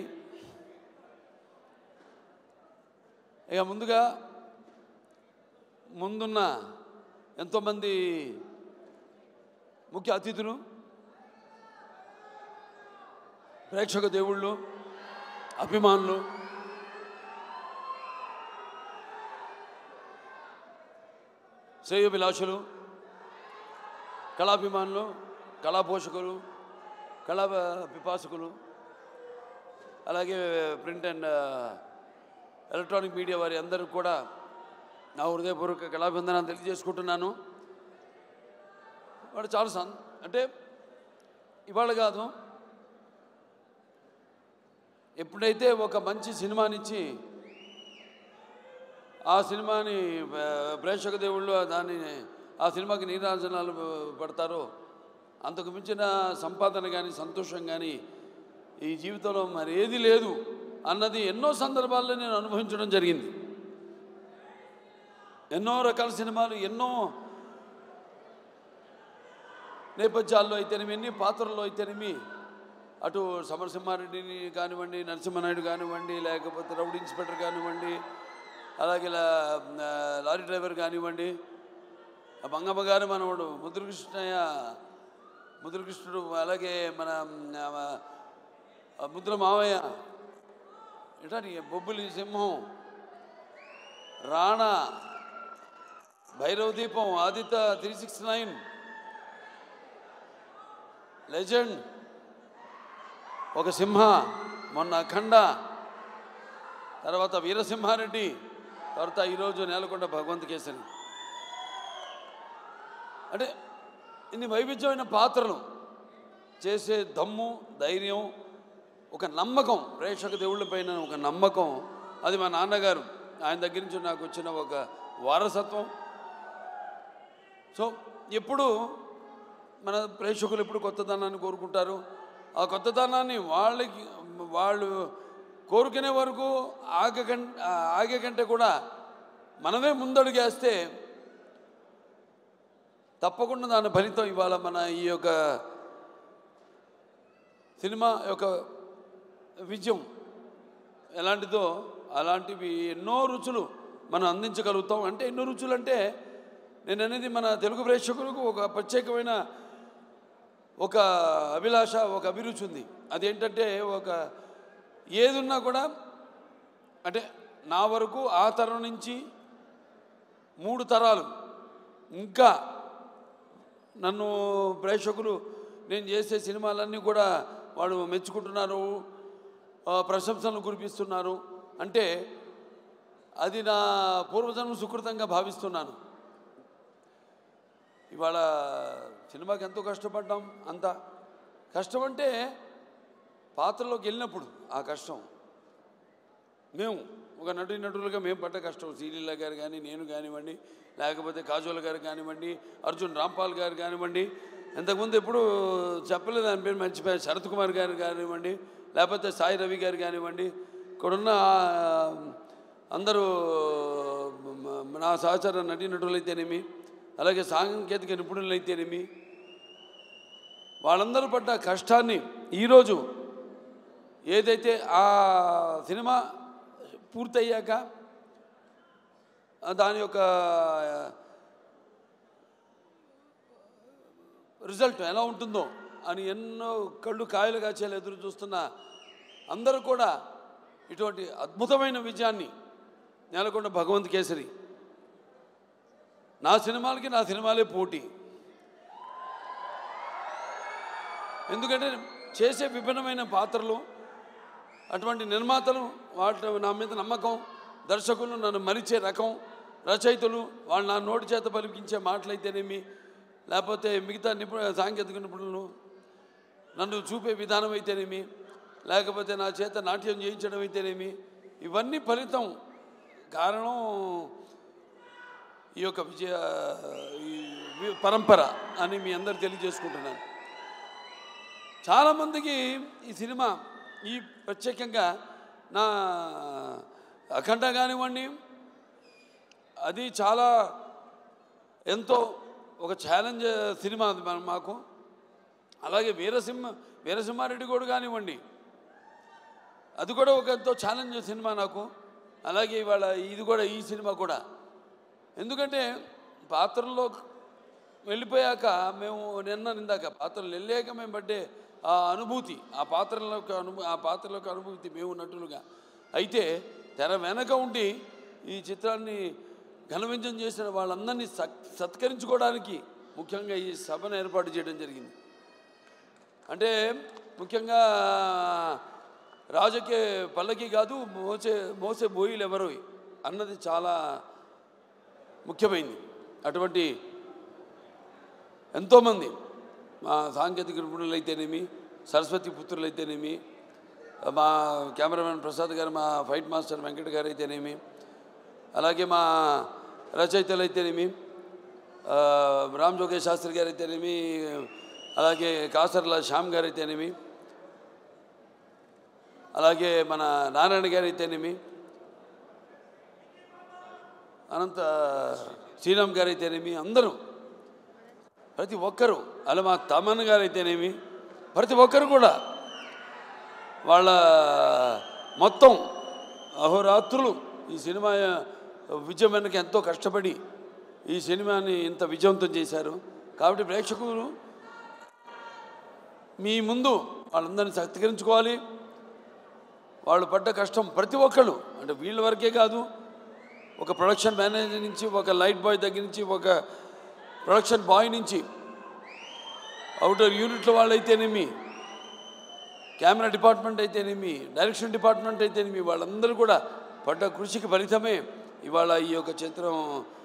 ఇక ముందున్న ఎంతోమంది ముఖ్య అతిథులు, ప్రేక్షక దేవుళ్ళు, అభిమానులు, శ్రేయోభిలాషులు, కళాభిమానులు, కళాపోషకులు, కళా పిపాసకులు, అలాగే ప్రింట్ అండ్ ఎలక్ట్రానిక్ మీడియా వారి అందరూ కూడా నా హృదయపూర్వక కళాభివందనాన్ని తెలియజేసుకుంటున్నాను. వాడు చాలా అంటే ఇవాళ కాదు, ఎప్పుడైతే ఒక మంచి సినిమానిచ్చి ఆ సినిమాని ప్రేక్షక దేవుళ్ళు ఆ సినిమాకి నీరాజనాలు పడతారో అంతకు మించిన సంపాదన కానీ సంతోషం కానీ ఈ జీవితంలో మరి ఏది లేదు అన్నది ఎన్నో సందర్భాల్లో నేను అనుభవించడం జరిగింది. ఎన్నో రకాల సినిమాలు, ఎన్నో నేపథ్యాల్లో అయితేనేమి, ఎన్ని పాత్రల్లో అయితేనేమి, అటు సమరసింహారెడ్డిని కానివ్వండి, నరసింహనాయుడు కానివ్వండి, లేకపోతే రౌడీ ఇన్స్పెక్టర్ కానివ్వండి, అలాగే లారీ డ్రైవర్ కానివ్వండి, మంగమ్మ గారు మనవాడు ముద్రకృష్ణుడు, అలాగే మన ముద్ర మావయ్య, ఇట్లా బొబ్బులి సింహం, రాణా, భైరవ దీపం, ఆదిత్య 369, లెజెండ్, ఒక సింహ, మొన్న అఖండ, తర్వాత వీరసింహారెడ్డి, తర్వాత ఈరోజు నేలకొండ భగవంత్ కేసరి. అంటే ఇన్ని వైవిధ్యమైన పాత్రలు చేసే దమ్ము, ధైర్యం, ఒక నమ్మకం, ప్రేక్షక దేవుళ్ళ పైన ఒక నమ్మకం, అది మా నాన్నగారు ఆయన దగ్గర నుంచి నాకు వచ్చిన ఒక వారసత్వం. సో ఎప్పుడు మన ప్రేక్షకులు ఎప్పుడు కొత్తదనాన్ని కోరుకుంటారు. ఆ కొత్తదనాన్ని వాళ్ళు కోరుకునే వరకు ఆగే కంటే కూడా మనమే ముందడుగేస్తే తప్పకుండా దాని ఫలితం ఇవాళ మన ఈ యొక్క సినిమా యొక్క విజయం ఎలాంటిదో అలాంటివి ఎన్నో రుచులు మనం అందించగలుగుతాం. అంటే ఎన్నో రుచులు అంటే నేను అనేది మన తెలుగు ప్రేక్షకులకు ఒక ప్రత్యేకమైన ఒక అభిలాష, ఒక అభిరుచి ఉంది. అదేంటంటే ఒక ఏదున్నా కూడా అంటే నా వరకు ఆ తరం నుంచి 3 తరాలు ఇంకా నన్ను ప్రేక్షకులు నేను చేసే సినిమాలన్నీ కూడా వాళ్ళు మెచ్చుకుంటున్నారు, ప్రశంసలు కురిపిస్తున్నారు. అంటే అది నా పూర్వజన్మ సుకృతంగా భావిస్తున్నాను. ఇవాళ సినిమాకి ఎంతో కష్టపడ్డాం. అంత కష్టం అంటే పాత్రలోకి వెళ్ళినప్పుడు ఆ కష్టం, మేము ఒక నటులుగా మేము పడ్డ కష్టం, శ్రీలీల గారు కానీ, నేను కానివ్వండి, లేకపోతే కాజోల్ గారు కానివ్వండి, అర్జున్ రాంపాల్ గారు కానివ్వండి, ఇంతకుముందు ఎప్పుడు చెప్పలేదు దాని పేరు మర్చిపోయారు, శరత్ కుమార్ గారు కానివ్వండి, లేకపోతే సాయి రవి గారు కానివ్వండి, ఇక్కడున్న అందరూ నా సహచర నటీనటులైతేనేమి, అలాగే సాంకేతిక నిపుణులైతేనేమి, వాళ్ళందరూ పడ్డ కష్టాన్ని ఈరోజు ఏదైతే ఆ సినిమా పూర్తయ్యాక దాని యొక్క రిజల్ట్ ఎలా ఉంటుందో అని ఎన్నో కళ్ళు కాయలు కాచేలు ఎదురు చూస్తున్న అందరూ కూడా ఇటువంటి అద్భుతమైన విజయాన్ని నెలకొండ భగవంత్ కేసరి. నా సినిమాలే పోటీ. ఎందుకంటే చేసే విభిన్నమైన పాత్రలు, అటువంటి నిర్మాతలు వాటి నా మీద నమ్మకం, దర్శకులు నన్ను మరిచే రకం, రచయితలు వాళ్ళు నా నోటి చేత పలికించే మాటలైతేనేమి, లేకపోతే మిగతా సాంకేతిక నిపుణులు నన్ను చూపే విధానం అయితేనేమి, లేకపోతే నా చేత నాట్యం చేయించడం అయితేనేమి, ఇవన్నీ ఫలితం కారణం ఈ యొక్క పరంపర అని మీ అందరు తెలియజేసుకుంటున్నాను. చాలామందికి ఈ సినిమా ఈ ప్రత్యేకంగా నా అఖండ కానివ్వండి, అది చాలా ఎంతో ఒక ఛాలెంజ్ సినిమా అది మాకు. అలాగే వీరసింహారెడ్డి కూడా కానివ్వండి, అది కూడా ఒక ఎంతో ఛాలెంజ్ సినిమా నాకు. అలాగే ఇవాళ ఇది కూడా, ఈ సినిమా కూడా. ఎందుకంటే పాత్రల్లో వెళ్ళిపోయాక మేము నిందాక పాత్రలు వెళ్ళాక మేము పడ్డే ఆ అనుభూతి, ఆ పాత్రలోకి అనుభూతి మేము నటులుగా. అయితే తెర వెనక ఉండి ఈ చిత్రాన్ని ఘనవింజం చేసిన వాళ్ళందరినీ సత్కరించుకోవడానికి ముఖ్యంగా ఈ సభను ఏర్పాటు చేయడం జరిగింది. అంటే ముఖ్యంగా రాజకీయ పల్లకి కాదు, మోసే బోయిలు ఎవరు అన్నది చాలా ముఖ్యమైనది. అటువంటి ఎంతోమంది మా సాంకేతిక నిపుణులు అయితేనేమి, సరస్వతి పుత్రులు అయితేనేమి, మా కెమెరామెన్ ప్రసాద్ గారు, మా ఫైట్ మాస్టర్ వెంకట గారు అయితేనేమి, అలాగే మా రచయితలు అయితేనేమి, రామ్ జోగేష్ శాస్త్రి గారు అయితేనేమి, అలాగే కాసర్ల శ్యామ్ గారు అయితేనేమి, అలాగే మన నారాయణ గారు అయితేనేమి, అనంత శ్రీరామ్ గారు అయితేనేమి, అందరూ ప్రతి ఒక్కరూ, అలా మా తమన్ గారు అయితేనేమి, ప్రతి ఒక్కరు కూడా వాళ్ళ మొత్తం అహోరాత్రులు ఈ సినిమా విజయం వెనక ఎంతో కష్టపడి ఈ సినిమాని ఇంత విజయవంతం చేశారు. కాబట్టి ప్రేక్షకులు మీ ముందు వాళ్ళందరినీ సత్కరించుకోవాలి. వాళ్ళు పడ్డ కష్టం ప్రతి ఒక్కళ్ళు, అంటే వీళ్ళ వరకే కాదు, ఒక ప్రొడక్షన్ మేనేజర్ నుంచి, ఒక లైట్ బాయ్ దగ్గర నుంచి, ఒక ప్రొడక్షన్ బాయ్ నుంచి, అవుటర్ యూనిట్ల వాళ్ళు అయితేనేమి, కెమెరా డిపార్ట్మెంట్ అయితేనేమి, డైరెక్షన్ డిపార్ట్మెంట్ అయితేనేమి, వాళ్ళందరూ కూడా పడ్డ కృషికి ఫలితమే ఇవాళ ఈ యొక్క చిత్రం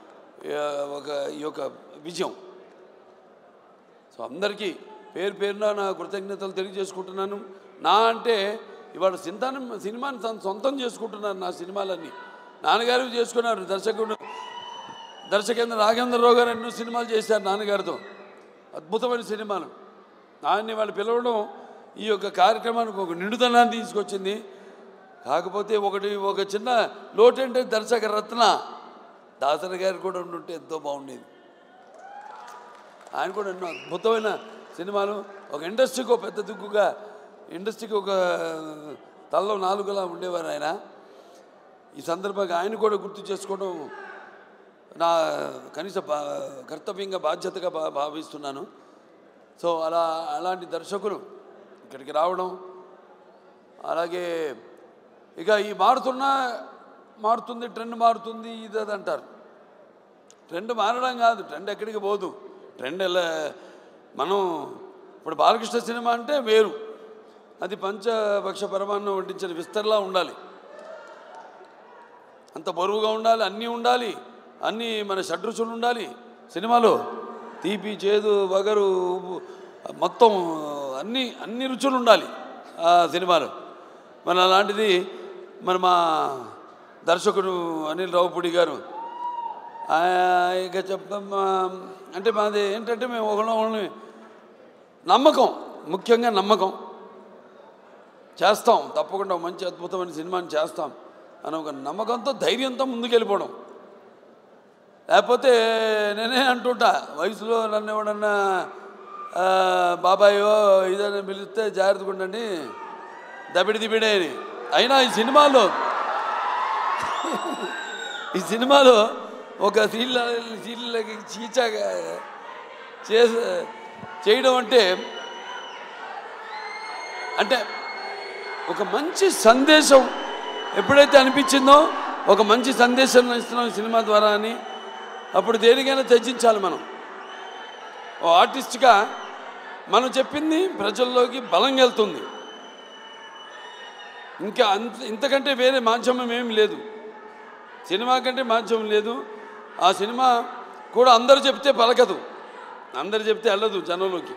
ఈ యొక్క విజయం. సో అందరికీ పేరున నా కృతజ్ఞతలు తెలియజేసుకుంటున్నాను. నా అంటే ఇవాళ సినిమాని సొంతం చేసుకుంటున్నారు. నా సినిమాలన్నీ నాన్నగారు చేసుకున్నారు. దర్శకేంద్ర రాఘవేంద్రరావు గారు ఎన్నో సినిమాలు చేశారు నాన్నగారితో, అద్భుతమైన సినిమాలు. ఆయన్ని వాళ్ళు పిలవడం ఈ యొక్క కార్యక్రమానికి ఒక నిండుదనాన్ని తీసుకొచ్చింది. కాకపోతే ఒక చిన్న లోటు అంటే దర్శక రత్న దాసరి గారు కూడా ఉండుంటే ఎంతో బాగుండేది. ఆయన కూడా ఎన్నో అద్భుతమైన సినిమాలు, ఒక ఇండస్ట్రీకి ఒక పెద్ద దిక్కుగా, ఇండస్ట్రీకి ఒక తలలో నాలుగులా ఉండేవారు ఆయన. ఈ సందర్భంగా ఆయన కూడా గుర్తు చేసుకోవడం నా కనీస కర్తవ్యంగా, బాధ్యతగా భావిస్తున్నాను. సో అలాంటి దర్శకులు ఇక్కడికి రావడం, అలాగే ఇక ఈ మారుతుంది ట్రెండ్ మారుతుంది ఇది అది అంటారు. ట్రెండ్ మారడం కాదు, ట్రెండ్ ఎక్కడికి పోదు. ట్రెండ్ మనం ఇప్పుడు బాలకృష్ణ సినిమా అంటే వేరు, అది పంచభక్ష పరమాన్నం వడ్డించిన విస్తర్లా ఉండాలి, అంత బరువుగా ఉండాలి, అన్నీ ఉండాలి, అన్నీ మన షడ్రుచులు ఉండాలి సినిమాలో. తీపి, చేదు, వగరు, మొత్తం అన్ని రుచులు ఉండాలి ఆ సినిమాలో. మరి అలాంటిది మా దర్శకుడు అనిల్ రావుపూడి గారు ఇక చెప్తాం అంటే మాది ఏంటంటే మేము ఒకళ్ళని నమ్మకం, ముఖ్యంగా నమ్మకం చేస్తాం, తప్పకుండా మంచి అద్భుతమైన సినిమాని చేస్తాం అని ఒక నమ్మకంతో ధైర్యంతో ముందుకెళ్ళిపోవడం. లేకపోతే నేనే అంటుంటా వయసులో నన్ను ఎవడన్నా బాబాయో ఇదని పిలిస్తే జాగ్రత్తగా ఉండండి దబిడి దిబిడే అని. అయినా ఈ సినిమాలో ఒక సీన్లకి చీచాగా చేయడం అంటే ఒక మంచి సందేశం ఎప్పుడైతే అనిపించిందో ఒక మంచి సందేశం ఇస్తున్నాం సినిమా ద్వారా అని అప్పుడు దేనికైనా త్యజించాలి. మనం ఓ ఆర్టిస్ట్గా మనం చెప్పింది ప్రజల్లోకి బలంగా వెళ్తుంది. ఇంకా ఇంతకంటే వేరే మాధ్యమం ఏం లేదు, సినిమా కంటే మాధ్యమం లేదు. ఆ సినిమా కూడా అందరూ చెప్తే పలకదు, అందరు చెప్తే వెళ్ళదు జనంలోకి.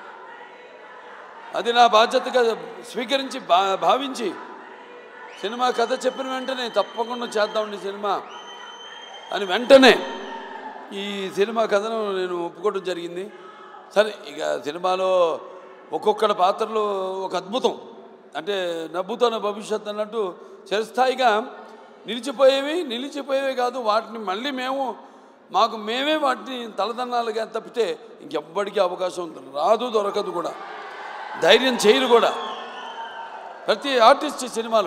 అది నా బాధ్యతగా స్వీకరించి భావించి సినిమా కథ చెప్పిన వెంటనే తప్పకుండా చేద్దామండి సినిమా అని వెంటనే ఈ సినిమా కథను నేను ఒప్పుకోవడం జరిగింది. సరే ఇక సినిమాలో ఒక్కొక్కటి పాత్రలు ఒక అద్భుతం, అంటే నవ్వుతున్న భవిష్యత్తు అన్నట్టు చిరస్థాయిగా నిలిచిపోయేవి కాదు, వాటిని మళ్ళీ మాకు మేమే వాటిని తలదన్నాలుగా తప్పితే ఇంకెవ్వడికి అవకాశం రాదు, దొరకదు కూడా, ధైర్యం చేయరు కూడా. ప్రతి ఆర్టిస్ట్ సినిమాలో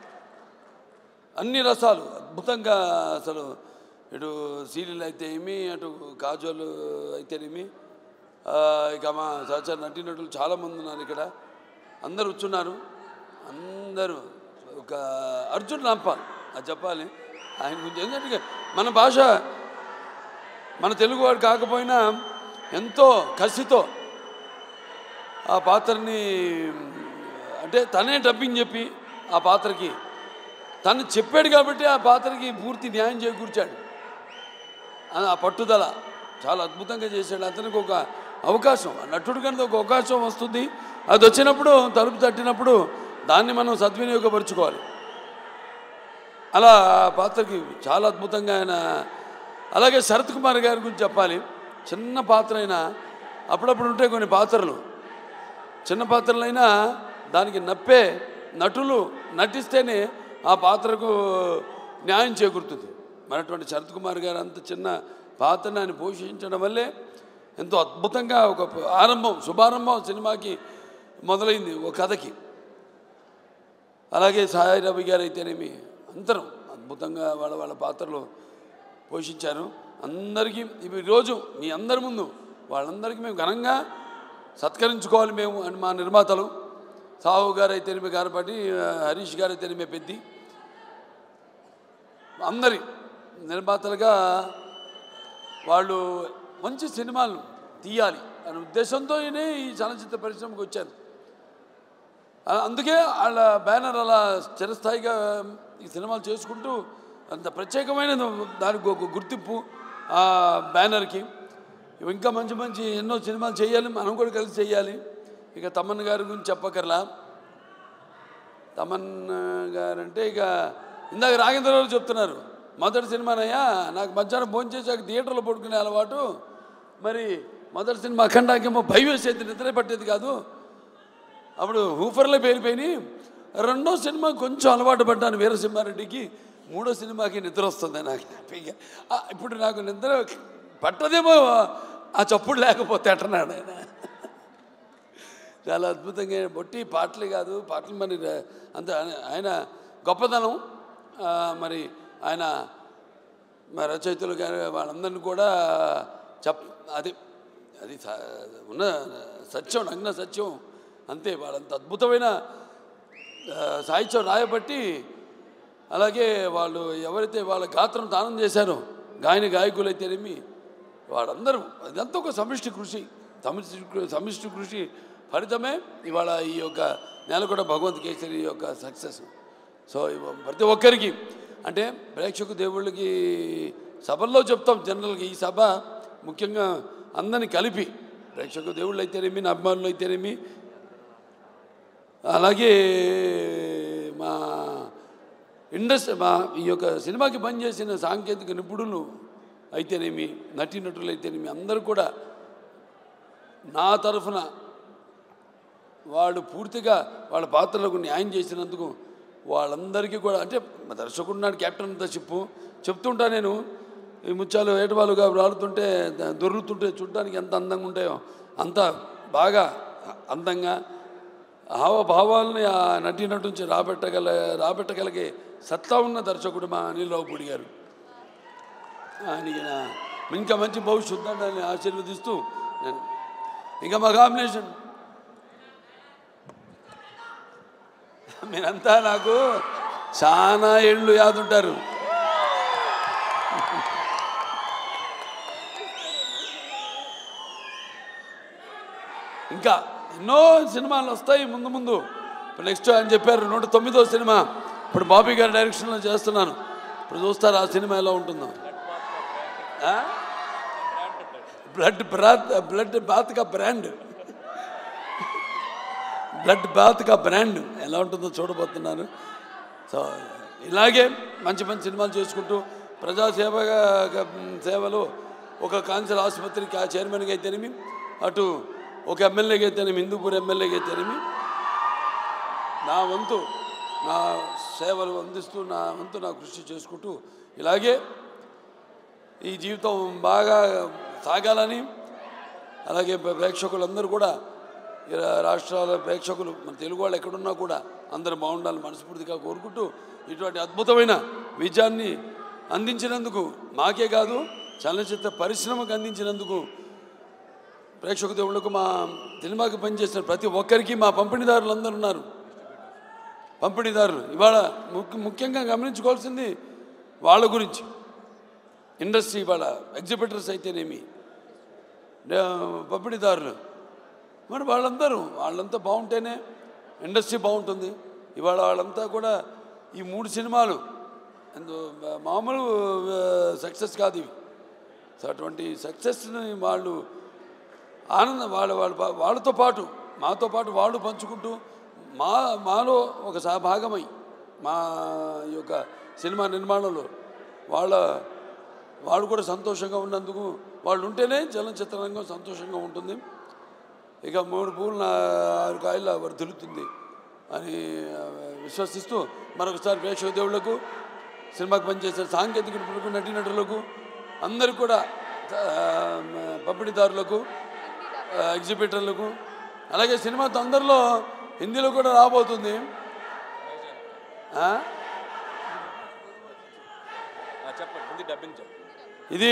అన్ని రసాలు అద్భుతంగా, అసలు ఇటు సీరియల్ అయితే ఏమి, అటు కాజోలు అయితేనేమి, ఇక మా సహచర నటీనటులు చాలామంది ఉన్నారు ఇక్కడ, అందరూ వచ్చున్నారు. అందరూ ఒక అర్జున్ రాంపాల్ అది చెప్పాలి ఆయన గురించి. ఎందుకంటే మన భాష మన తెలుగువాడు కాకపోయినా ఎంతో కసితో ఆ పాత్రని, అంటే తనే డబ్బింగ్ చెప్పి ఆ పాత్రకి తను చెప్పాడు కాబట్టి ఆ పాత్రకి పూర్తి న్యాయం చేకూర్చాడు. ఆ పట్టుదల చాలా అద్భుతంగా చేశాడు. అతనికి ఒక అవకాశం, నటుడు కనుక ఒక అవకాశం వస్తుంది, అది వచ్చినప్పుడు తలుపు తట్టినప్పుడు దాన్ని మనం సద్వినియోగపరుచుకోవాలి. అలా ఆ పాత్రకి చాలా అద్భుతంగా ఆయన. అలాగే శరత్ కుమార్ గారి గురించి చెప్పాలి. చిన్న పాత్ర అయినా అప్పుడప్పుడు ఉంటాయి కొన్ని పాత్రలు, చిన్న పాత్రలైనా దానికి నప్పే నటులు నటిస్తేనే ఆ పాత్రకు న్యాయం చేకూరుతుంది. మనటువంటి శరత్ కుమార్ గారు అంత చిన్న పాత్రను ఆయన పోషించడం వల్లే ఎంతో అద్భుతంగా ఒక శుభారంభం సినిమాకి మొదలైంది, ఒక కథకి. అలాగే సాయి రవి గారు అయితేనేమి అందరం అద్భుతంగా వాళ్ళ పాత్రలు పోషించారు. అందరికీ ఈరోజు మీ అందరి ముందు వాళ్ళందరికీ మేము ఘనంగా సత్కరించుకోవాలి మేము అని మా నిర్మాతలు సాహు గారు అయితేనేమి, గారపాటి హరీష్ గారు అయితేనేమి, పెద్ది అందరి నిర్మాతలుగా వాళ్ళు మంచి సినిమాలు తీయాలి అనే ఉద్దేశంతోనే ఈ చలనచిత్ర పరిశ్రమకు వచ్చారు. అందుకే వాళ్ళ బ్యానర్ అలా చిరస్థాయిగా ఈ సినిమాలు చేసుకుంటూ అంత ప్రత్యేకమైన దానికి ఒక గుర్తింపు ఆ బ్యానర్కి. ఇంకా మంచి ఎన్నో సినిమాలు చేయాలి, మనం కూడా కలిసి చేయాలి. ఇక తమన్ గారి గురించి చెప్పకర్లా. తమన్ గారు అంటే ఇక ఇందాక రాఘేంద్ర గారు చెప్తున్నారు, మొదటి సినిమానయ్యా నాకు మధ్యాహ్నం భోజనం చేసాక థియేటర్లో పడుకునే అలవాటు, మరి మొదటి సినిమా అఖండాకేమో భయం వేసేది, నిద్ర పట్టేది కాదు, అప్పుడు హూఫర్లో పేలిపోయి. రెండో సినిమా కొంచెం అలవాటు పడ్డాను వీరసింహారెడ్డికి, మూడో సినిమాకి నిద్ర వస్తుంది నాకు. ఇప్పుడు నాకు నిద్ర పట్టదేమో ఆ చప్పుడు లేకపోతే అంటున్నాడు ఆయన. చాలా అద్భుతంగా బొట్టి పాటలు కాదు, పాటలు మరి అంత ఆయన గొప్పతనం. మరి ఆయన రచయితలు కానీ వాళ్ళందరినీ కూడా అది ఉన్న సత్యం, నగ్న సత్యం అంతే. వాళ్ళంత అద్భుతమైన సాహిత్యం రాయబట్టి, అలాగే వాళ్ళు ఎవరైతే వాళ్ళ గాత్రం దానం చేశారో గాయకులు అయితేనేమి వాళ్ళందరూ, అదంతా ఒక సమిష్టి కృషి ఫలితమే ఇవాళ ఈ యొక్క నేలకొండ భగవంత్ కేసరి యొక్క సక్సెస్. సో ప్రతి ఒక్కరికి అంటే ప్రేక్షకు దేవుళ్ళకి సభల్లో చెప్తాం జనరల్గా, ఈ సభ ముఖ్యంగా అందరినీ కలిపి ప్రేక్షకు దేవుళ్ళు అయితేనేమి, నా అభిమానులు అయితేనేమి, అలాగే మా ఈ యొక్క సినిమాకి పనిచేసిన సాంకేతిక నిపుణులు అయితేనేమి, నటీనటులు అయితేనేమి, అందరూ కూడా నా తరఫున వాళ్ళు పూర్తిగా వాళ్ళ పాత్రలకు న్యాయం చేసినందుకు వాళ్ళందరికీ కూడా అంటే మా దర్శకుడు నాడు క్యాప్టెన్ అంతా చెప్తుంటా నేను. ఈ ముత్యాలు ఏటవాలుగా రాలుతుంటే దొరుకుతుంటే చూడటానికి ఎంత అందంగా ఉంటాయో అంత బాగా అందంగా హావభావాలని ఆ నటినటు నుంచి రాబెట్టగలిగే సత్తా ఉన్న దర్శకుడు మా అనిల్ రావుపూడి గారు. ఆయనకి ఇంకా మంచి భవిష్యత్తు ఉందని ఆశీర్వదిస్తూ నేను ఇంకా మా కాంబినేషన్ మీరంతా నాకు చాలా ఏళ్ళు యాదుంటారు. ఇంకా ఎన్నో సినిమాలు వస్తాయి ముందు ముందు. ఇప్పుడు నెక్స్ట్ అని చెప్పారు 109వ సినిమా ఇప్పుడు బాబీ గారి డైరెక్షన్లో చేస్తున్నాను. ఇప్పుడు చూస్తారు ఆ సినిమా ఎలా ఉంటుందో. బ్లడ్ బాత్ కా బ్రాండ్ ఎలా ఉంటుందో చూడబోతున్నాను. సో ఇలాగే మంచి మంచి సినిమాలు చేసుకుంటూ సేవలు ఒక కాన్సర్ ఆసుపత్రికి ఆ చైర్మన్గా అయితేనేమి, అటు ఒక ఎమ్మెల్యేగా అయితేనేమి, హిందూపూర్ ఎమ్మెల్యేగా అయితేనేమి నా వంతు నా సేవలు అందిస్తూ నా వంతు నా కృషి చేసుకుంటూ ఇలాగే ఈ జీవితం బాగా సాగాలని, అలాగే ప్రేక్షకులందరూ కూడా రాష్ట్రాల ప్రేక్షకులు మన తెలుగు వాళ్ళు ఎక్కడున్నా కూడా అందరూ బాగుండాలని మనస్ఫూర్తిగా కోరుకుంటూ ఇటువంటి అద్భుతమైన విజయాన్ని అందించినందుకు మాకే కాదు చలనచిత్ర పరిశ్రమకు అందించినందుకు ప్రేక్షక దేవుళ్ళకు మా సినిమాకి పనిచేసిన ప్రతి ఒక్కరికి మా పంపిణీదారులు అందరూ ఉన్నారు. పంపిణీదారులు ఇవాళ ముఖ్యంగా గమనించుకోవాల్సింది వాళ్ళ గురించి. ఇండస్ట్రీ ఇవాళ ఎగ్జిబిటర్స్ అయితేనేమి, పంపిణీదారులు మరి వాళ్ళంతా బాగుంటేనే ఇండస్ట్రీ బాగుంటుంది. ఇవాళ వాళ్ళంతా కూడా ఈ 3 సినిమాలు మామూలు సక్సెస్ కాదు ఇవి. సో అటువంటి సక్సెస్ని వాళ్ళు వాళ్ళతో పాటు మాతో పాటు వాళ్ళు పంచుకుంటూ మాలో ఒక సహభాగమై మా యొక్క సినిమా నిర్మాణంలో వాళ్ళు కూడా సంతోషంగా ఉన్నందుకు వాళ్ళు ఉంటేనే చలనచిత్ర రంగం సంతోషంగా ఉంటుంది. ఇక 3 పూలు 6 కాయల వర్ధిల్లుతుంది అని విశ్వసిస్తూ మరొకసారి ప్రేక్షక దేవుళ్లకు, సినిమాకి పనిచేసే సాంకేతిక నిపుణులకు, నటీనటులకు, అందరికీ కూడా పంపిణీదారులకు, ఎగ్జిబిటర్లకు, అలాగే సినిమా తొందరలో హిందీలో కూడా రాబోతుంది. ఇది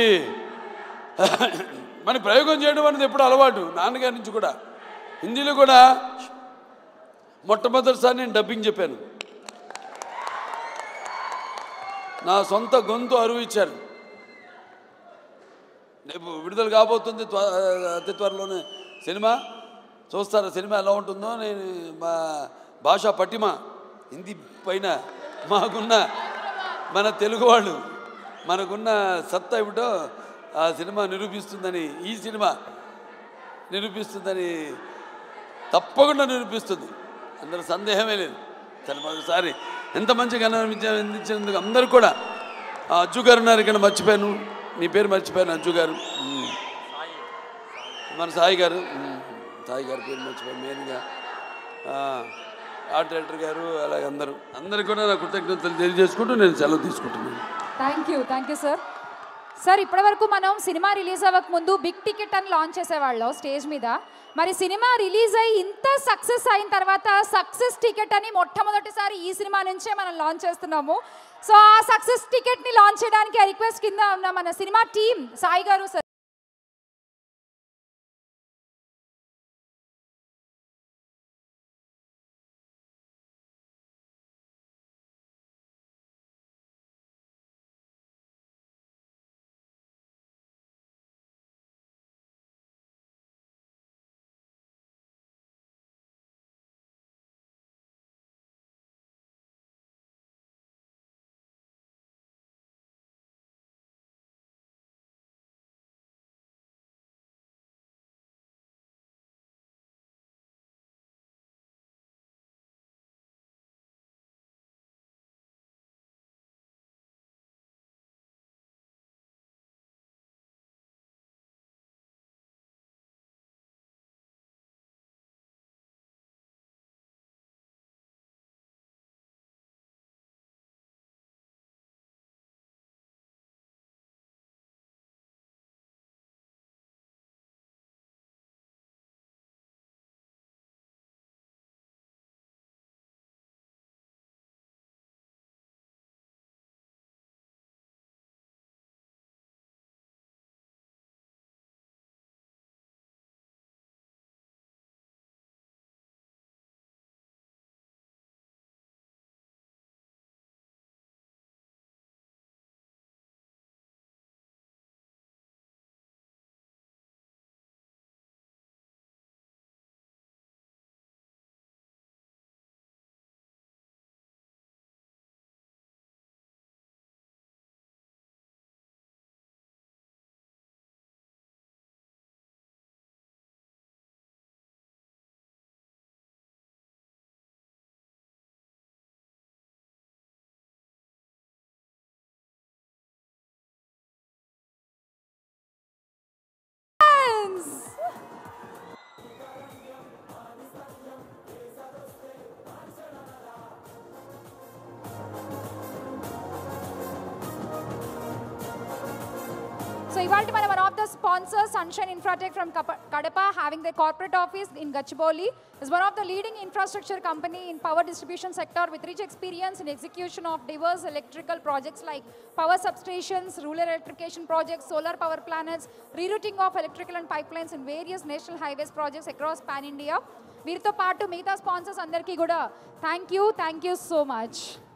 మన ప్రయోగం చేయడం అనేది ఎప్పుడు అలవాటు నాన్నగారి నుంచి కూడా. హిందీలో కూడా మొట్టమొదటిసారి నేను డబ్బింగ్ చెప్పాను. నా సొంత గొంతు అరువు ఇచ్చారు. రేపు విడుదల కాబోతుంది అతి త్వరలోనే సినిమా. చూస్తారా సినిమా ఎలా ఉంటుందో. నేను మా భాషా పటిమ హిందీ పైన మన తెలుగు వాళ్ళు మనకున్న సత్తా ఏమిటో ఆ సినిమా నిరూపిస్తుందని, ఈ సినిమా నిరూపిస్తుందని, తప్పకుండా నిరూపిస్తుంది. అందరూ సందేహమే లేదు. సరే మరోసారి ఎంత మంచిగా అందించినందుకు అందరూ కూడా. అజ్జు గారు ఉన్నారు ఇక్కడ, మర్చిపోయాను మీ పేరు మర్చిపోయాను. అజ్జు గారు, మన సాయి గారు పేరు మర్చిపోయాను మెయిన్గా. ఆర్ట్ డైరెక్టర్ గారు, అలాగే అందరికీ కూడా నా కృతజ్ఞతలు తెలియజేసుకుంటూ నేను సెలవు తీసుకుంటున్నాను. Thank you sir. సార్ ఇప్పటివరకు మనం సినిమా రిలీజ్ అవ్వక ముందు బిగ్ టికెట్ అని లాంచ్ చేసేవాళ్ళం స్టేజ్ మీద. మరి సినిమా రిలీజ్ అయ్యి ఇంత సక్సెస్ అయిన తర్వాత సక్సెస్ టికెట్ అని మొట్టమొదటిసారి ఈ సినిమా నుంచే మనం లాంచ్ చేస్తున్నాము. సో ఆ సక్సెస్ టికెట్ని లాంచ్ చేయడానికి ఆ రిక్వెస్ట్ కింద ఉన్న మన cinema team Sai garu sir So ivalti mana one of the sponsors, Sunshine Infratech from Kadapa, having their corporate office in Gachibowli, is one of the leading infrastructure company in power distribution sector with rich experience in execution of diverse electrical projects like power substations, rural electrification projects, solar power plants, rerouting of electrical and pipelines in various national highways projects across pan India. వీరితో పాటు మిగతా sponsors అందరికీ కూడా thank you so much.